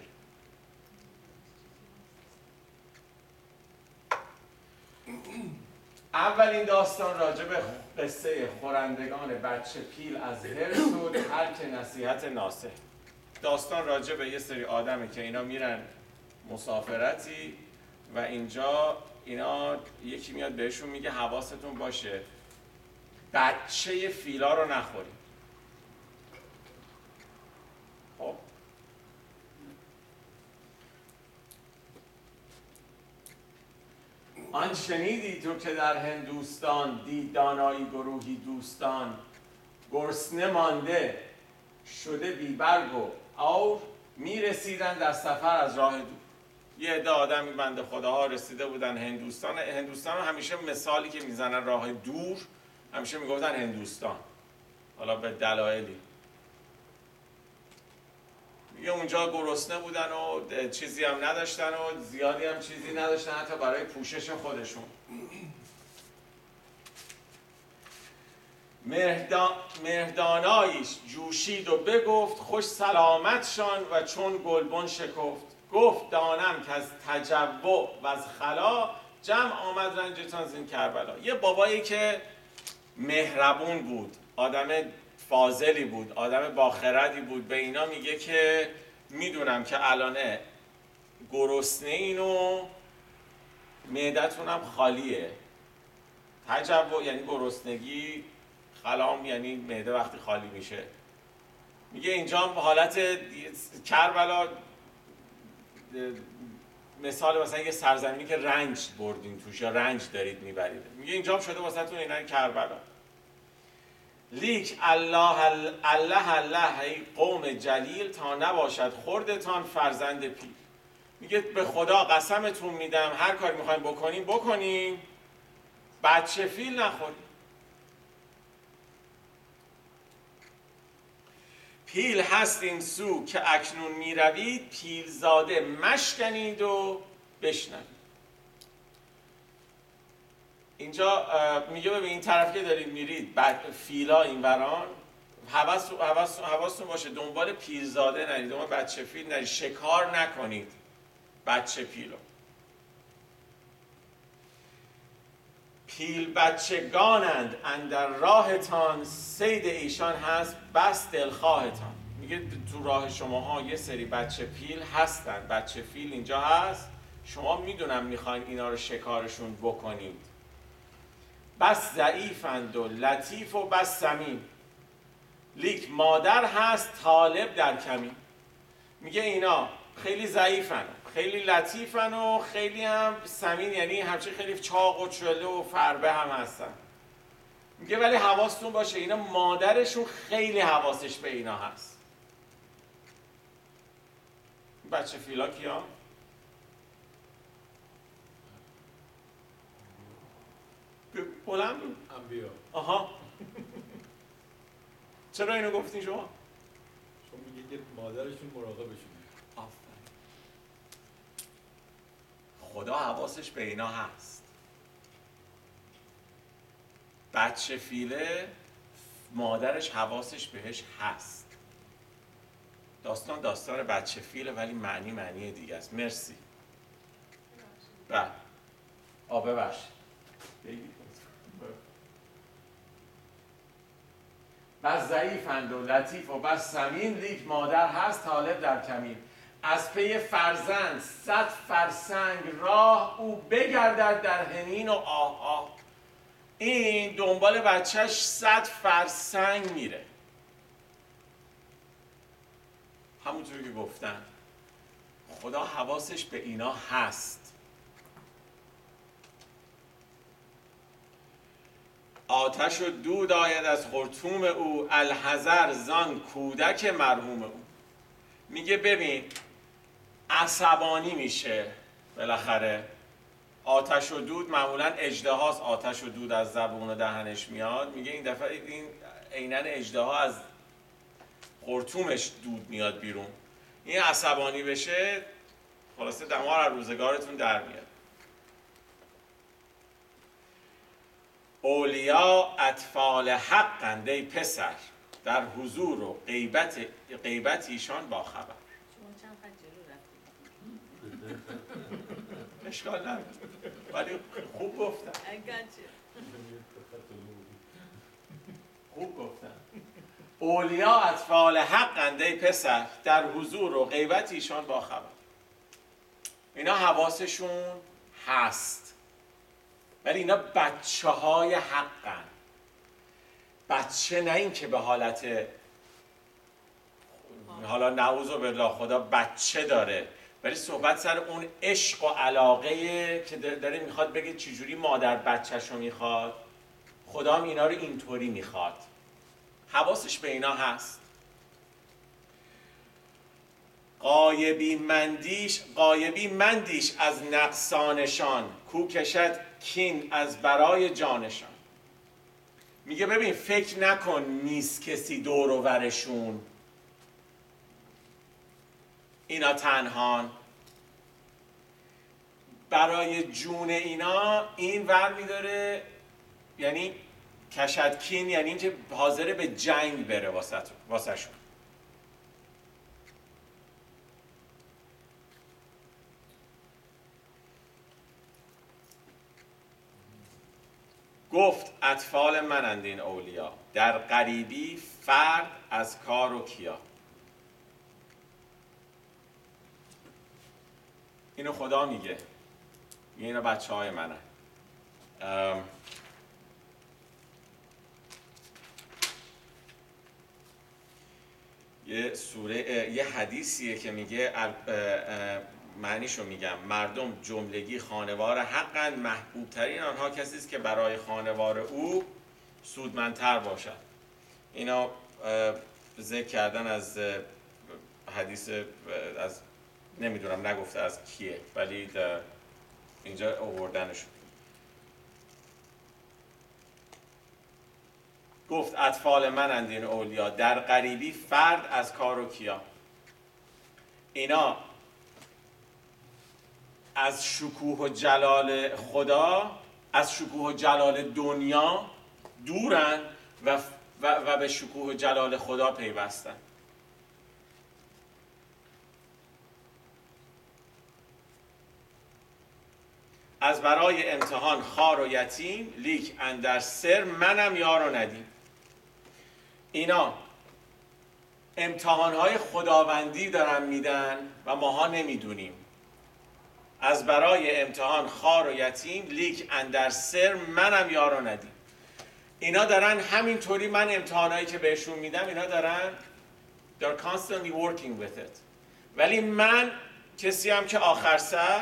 اولین داستان راجع به قصه خورندگان بچه پیل از حرص و ترک نصیحت ناصح. داستان راجع به یه سری آدمه که اینا میرن مسافرتی و اینجا اینا یکی میاد بهشون میگه حواستون باشه بچه فیلا رو نخورید. خب آن شنیدی تو که در هندوستان دید دانایی گروهی دوستان، گرسنه مانده شده بیبرگ و اور، میرسیدن در سفر از راه دور. یه عده آدمی بنده خداها رسیده بودن هندوستان. هندوستان همیشه مثالی که میزنن راه دور همیشه میگفتن هندوستان، حالا به دلایلی. یه اونجا گرسنه بودن و چیزی هم نداشتن و زیادی هم چیزی نداشتن حتی برای پوشش خودشون. مهدانایش جوشید و بگفت، خوش سلامتشان و چون گلبن شکفت. گفت دانم که از تجوع و از خلا، جمع آمد رنجتان زین کربلا. یه بابایی که مهربون بود، آدم فاضلی بود، آدم باخردی بود، به اینا میگه که میدونم که الانه گرسنه این و معدتونم خالیه. تجوع یعنی گرسنگی، خلام یعنی معده وقتی خالی میشه. میگه اینجا هم حالت کربلا مثال مثلا یه سرزمینی که رنج بردین توش یا رنج دارید میبرید. میگه اینجا هم شده واسه تون اینا کربلا. لیک الله ای قوم جلیل، تا نباشد خوردتان فرزند پیل. میگه به خدا قسمتون میدم هر کاری میخوایم بکنیم بچه فیل نخوریم. پیل هست این سو که اکنون میروید، پیل زاده مشکنید و بشنوید. اینجا میگه ببین این طرف که دارید میرید فیلا این وران، حواستون باشه دنبال پیلزاده نرید، دنبال بچه فیل نرید، شکار نکنید بچه پیلو. پیل بچگانند اندر راهتان، صید ایشان هست بس دلخواهتان. میگه تو راه شماها یه سری بچه پیل هستن، بچه فیل اینجا هست، شما میدونم میخواین اینا رو شکارشون بکنید. بس ضعیفند و لطیف و بس سمین، لیک مادر هست طالب در کمین. میگه اینا خیلی ضعیفن، خیلی لطیفن و خیلی هم سمین، یعنی همچنین خیلی چاق و چله و فربه هم هستن. میگه ولی حواستون باشه اینا مادرشون خیلی حواسش به اینا هست. بچه فیلا کیا؟ بلند بود؟ انبیا. آها. چرا اینو گفتین شما؟ چون میگه که مادرشون مراقبشون. آفرین. خدا حواسش به اینا هست. بچه فیله مادرش حواسش بهش هست. داستان بچه فیله ولی معنی دیگه است. مرسی. بله. ببخشید. بس ضعیفند و لطیف و بس سمین، لیک مادر هست طالب در کمین. از پی فرزند 100 فرسنگ راه، او بگردد در حنین و آه. این دنبال بچهش 100 فرسنگ میره. همونطور که گفتم خدا حواسش به اینا هست. آتش و دود آید از خرطوم او، الحذر زان کودک مرحوم او. میگه ببین عصبانی میشه بالاخره. آتش و دود معمولا اژدهاست، آتش و دود از زبون و دهنش میاد. میگه این دفعه این عیناً اژدها از خرطومش دود میاد بیرون. این عصبانی بشه خلاصه دمار از روزگارتون در میاد. اولیا اطفال حقند ای پسر، در حضور و غیبت ایشان با خبر. شما چند خط جلو رفتید. اشکال نداره ولی خوب گفتم. خوب گفتم. اولیا اطفال حقند ای پسر، در حضور و غیبت ایشان با خبر. اینا حواسشون هست ولی اینا بچه های حقن. بچه نه این که به حالت حالا نعوذ بالله خدا بچه داره، ولی صحبت سر اون عشق و علاقه که داره میخواد بگه چجوری مادر بچه‌شو میخواد، خدا هم اینا رو اینطوری میخواد. حواسش به اینا هست. غایبی مندیش از نقصانشان، کو کشد کین از برای جانشان. میگه ببین فکر نکن نیست کسی دور و برشون، اینا تنهان. برای جون اینا این ور میداره، یعنی کشد کین یعنی اینکه حاضره به جنگ بره واسه شون. گفت اطفال منند این اولیا، در غریبی فرد از کار و کیا. اینو خدا میگه، اینا بچه های منن. یه حدیثیه که میگه معنیشو میگم، مردم جملگی خانوار حقن، محبوب ترین آنها کسی است که برای خانوار او سودمندتر باشد. اینا ذکر کردن از حدیث از نمیدونم نگفته از کیه ولی اینجا آوردنش. گفت اطفال منند این اولیا، در غریبی فرد از کار و کیا. اینا از شکوه و جلال خدا، از شکوه و جلال دنیا دورن و به شکوه و جلال خدا پیوستن. از برای امتحان خوار و یتیم، لیک اندر سر منم یار و ندیم. اینا امتحانهای خداوندی دارن میدن و ماها نمیدونیم. از برای امتحان خوار و یتیم، لیک اندر سر منم یار و ندیم. اینا دارن همینطوری، من امتحانهایی که بهشون میدم اینا دارن they're constantly working with it. ولی من کسی هم که آخر سر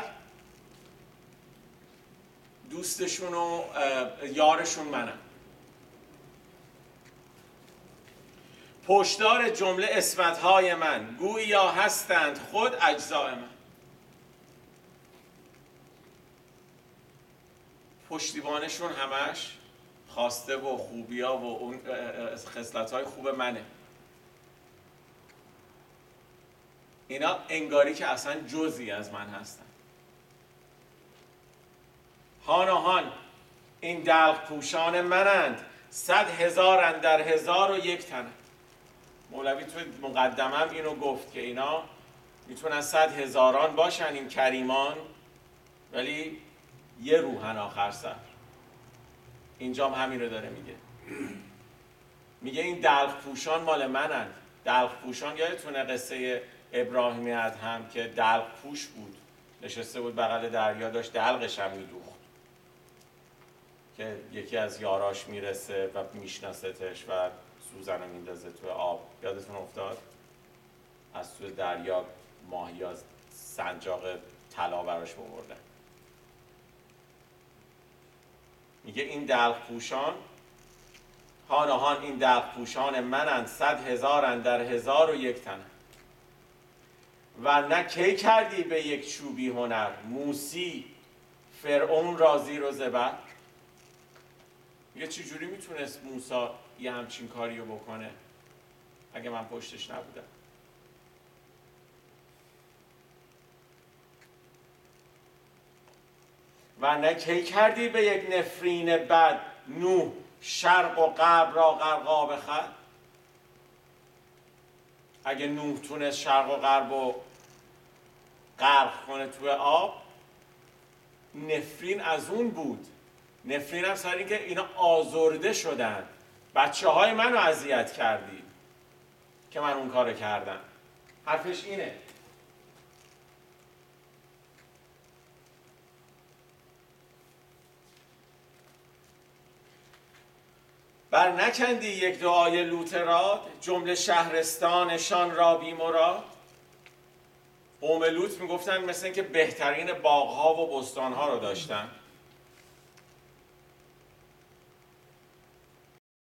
دوستشون و یارشون منم. پشتار جمله اسمتهای من، گویا هستند خود اجزای من. پشتیبانشون همش خواسته و خوبیا و اون خصلت‌های خوب منه. اینا انگاری که اصلا جزئی از من هستن. هان و هان این دلق پوشان منند، 100,000 اندر 1001 تنند. مولوی توی مقدمه اینو گفت که اینا میتونن 100,000 باشن این کریمان، ولی یه روحن آخر سر. اینجا هم همین رو داره میگه. میگه این دلق پوشان مال منن. دلق پوشان یادتونه قصه ابراهیم ادهم که دلق پوش بود، نشسته بود بغل دریا، داشت دلقش هم میدوخت که یکی از یاراش میرسه و میشناستش و سوزن رو میندازه توی آب. یادتون افتاد؟ از توی دریا ماهی از سنجاق طلا براش بردن. میگه این دلق پوشان هان این دلق پوشان منن، 100,000 در 1001 تنن. و نه کی کردی به یک چوبی هنر، موسی فرعون را زیر و زبر. میگه چجوری میتونست موسی یه همچین کاری رو بکنه اگه من پشتش نبودم؟ و نه کی کردی به یک نفرین بد، نوح شرق و غرب را غرقاب خد. اگه نوح تونست شرق و غرب رو غرق کنه توی آب، نفرین از اون بود. نفرین هم سر این که اینا آزرده شدن، بچه های منو اذیت کردی که من اون کار کردم. حرفش اینه. بر نکندی یک دعای لوط جمله شهرستانشان را بی مراد. قوم لوط میگفتن مثل اینکه بهترین باغها و بستانها رو داشتن،